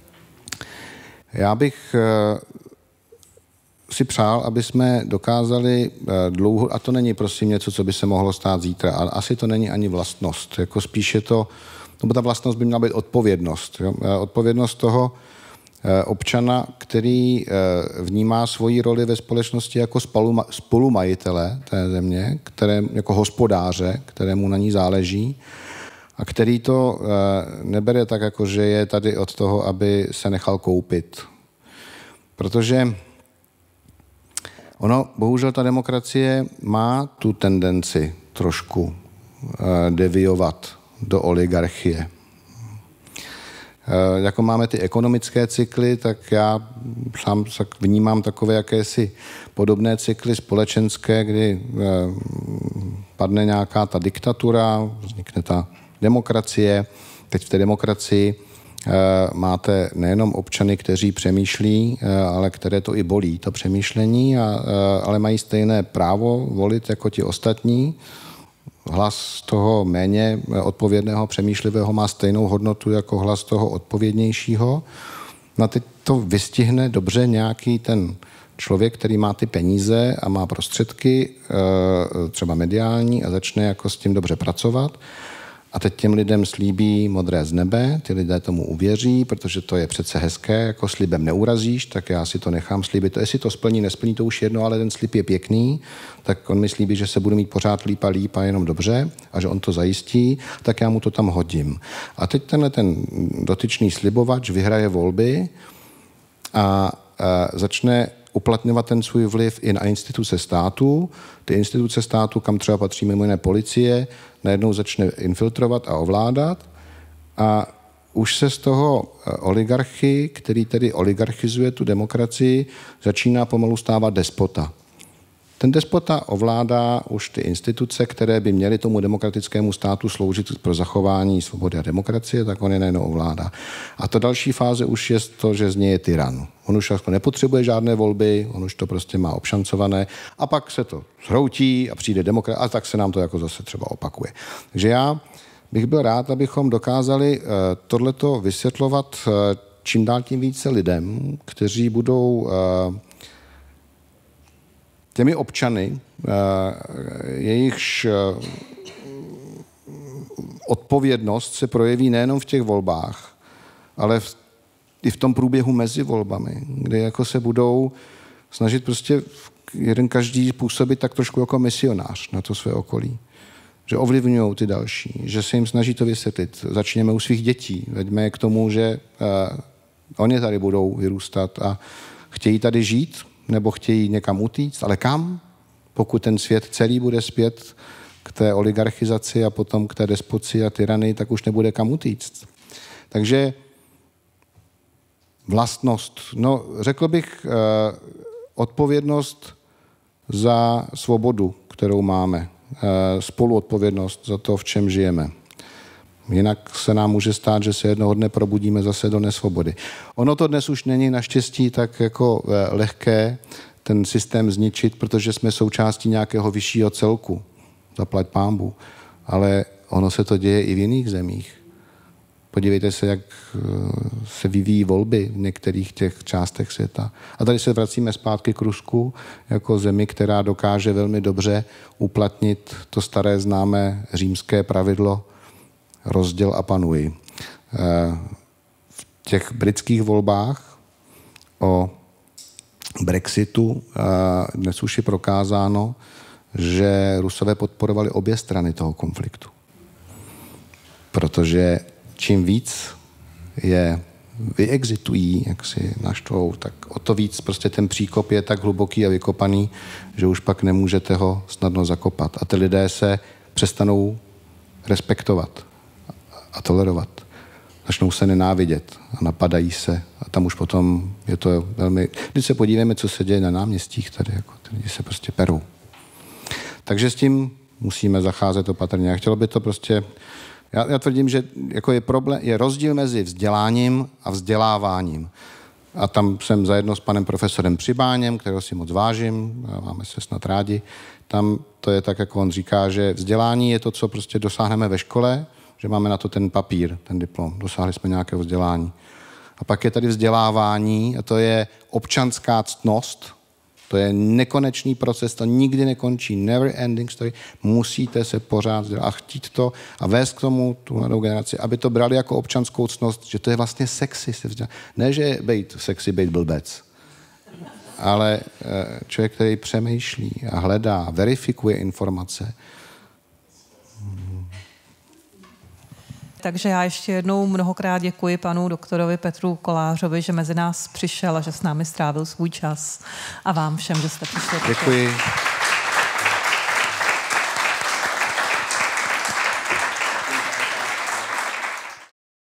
Já bych si přál, aby jsme dokázali dlouho, a to není prosím něco, co by se mohlo stát zítra, ale asi to není ani vlastnost. Jako spíš je to, nebo ta vlastnost by měla být odpovědnost. Jo? Odpovědnost toho občana, který vnímá svoji roli ve společnosti jako spolumajitele té země, jako hospodáře, kterému na ní záleží, a který to nebere tak, jako že je tady od toho, aby se nechal koupit. Protože bohužel ta demokracie má tu tendenci trošku deviovat do oligarchie. Jako máme ty ekonomické cykly, tak já sám vnímám takové jakési podobné cykly společenské, kdy padne nějaká ta diktatura, vznikne ta demokracie. Teď v té demokracii máte nejenom občany, kteří přemýšlí, ale které to i bolí, to přemýšlení, ale mají stejné právo volit jako ti ostatní. Hlas toho méně odpovědného, přemýšlivého má stejnou hodnotu jako hlas toho odpovědnějšího. No a teď to vystihne dobře nějaký ten člověk, který má ty peníze a má prostředky, třeba mediální, a začne jako s tím dobře pracovat. A teď těm lidem slíbí modré z nebe, ty lidé tomu uvěří, protože to je přece hezké, jako slibem neurazíš, tak já si to nechám slíbit. To jestli to splní, nesplní, to už jedno, ale ten slib je pěkný, tak on mi slíbí, že se budu mít pořád líp a jenom dobře a že on to zajistí, tak já mu to tam hodím. A teď ten dotyčný slibovač vyhraje volby a začne uplatňovat ten svůj vliv i na instituce státu. Ty instituce státu, kam třeba patří mimo jiné policie, najednou začne infiltrovat a ovládat a už se z toho oligarchy, který tedy oligarchizuje tu demokracii, začíná pomalu stávat despota. Ten despota ovládá už ty instituce, které by měly tomu demokratickému státu sloužit pro zachování svobody a demokracie, tak on je najednou ovládá. A ta další fáze už je to, že z něj je tyran. On už jako nepotřebuje žádné volby, on už to prostě má obšancované a pak se to zhroutí a přijde demokrat a tak se nám to jako zase třeba opakuje. Takže já bych byl rád, abychom dokázali tohleto vysvětlovat čím dál tím více lidem, kteří budou těmi občany, jejichž odpovědnost se projeví nejenom v těch volbách, ale i v tom průběhu mezi volbami, kde jako se budou snažit prostě jeden každý působit tak trošku jako misionář na to své okolí. Že ovlivňují ty další, že se jim snaží to vysvětlit. Začněme u svých dětí, veďme je k tomu, že oni tady budou vyrůstat a chtějí tady žít, nebo chtějí někam utíct, ale kam? Pokud ten svět celý bude zpět k té oligarchizaci a potom k té despoci a tyranii, tak už nebude kam utíct. Takže vlastnost. No, řekl bych odpovědnost za svobodu, kterou máme. Spoluodpovědnost za to, v čem žijeme. Jinak se nám může stát, že se jednoho dne probudíme zase do nesvobody. Ono to dnes už není naštěstí tak jako lehké ten systém zničit, protože jsme součástí nějakého vyššího celku. Zaplať pánbůh. Ale ono se to děje i v jiných zemích. Podívejte se, jak se vyvíjí volby v některých těch částech světa. A tady se vracíme zpátky k Rusku jako zemi, která dokáže velmi dobře uplatnit to staré známé římské pravidlo rozděl a panuj. V těch britských volbách o Brexitu dnes už je prokázáno, že Rusové podporovali obě strany toho konfliktu. Protože čím víc je vyexitují, jak si naštvou, tak o to víc prostě ten příkop je tak hluboký a vykopaný, že už pak nemůžete ho snadno zakopat. A ty lidé se přestanou respektovat a tolerovat. Začnou se nenávidět a napadají se. A tam už potom je to velmi... Když se podíváme, co se děje na náměstích tady, jako ty lidi se prostě perou. Takže s tím musíme zacházet opatrně. A chtělo by to prostě... Já tvrdím, že jako je rozdíl mezi vzděláním a vzděláváním. A tam jsem zajedno s panem profesorem Přibáněm, kterého si moc vážím, máme se snad rádi. Tam to je tak, jako on říká, že vzdělání je to, co prostě dosáhneme ve škole, že máme na to ten papír, ten diplom, dosáhli jsme nějakého vzdělání. A pak je tady vzdělávání a to je občanská ctnost, to je nekonečný proces, to nikdy nekončí, never ending story. Musíte se pořád vzdělat a chtít to a vést k tomu tu mladou generaci, aby to brali jako občanskou ctnost, že to je vlastně sexy se vzdělat. Ne, že bejt sexy, bejt blbec, ale člověk, který přemýšlí a hledá, verifikuje informace. Takže já ještě jednou mnohokrát děkuji panu doktorovi Petru Kolářovi, že mezi nás přišel a že s námi strávil svůj čas. A vám všem, že jste přišli. Děkuji.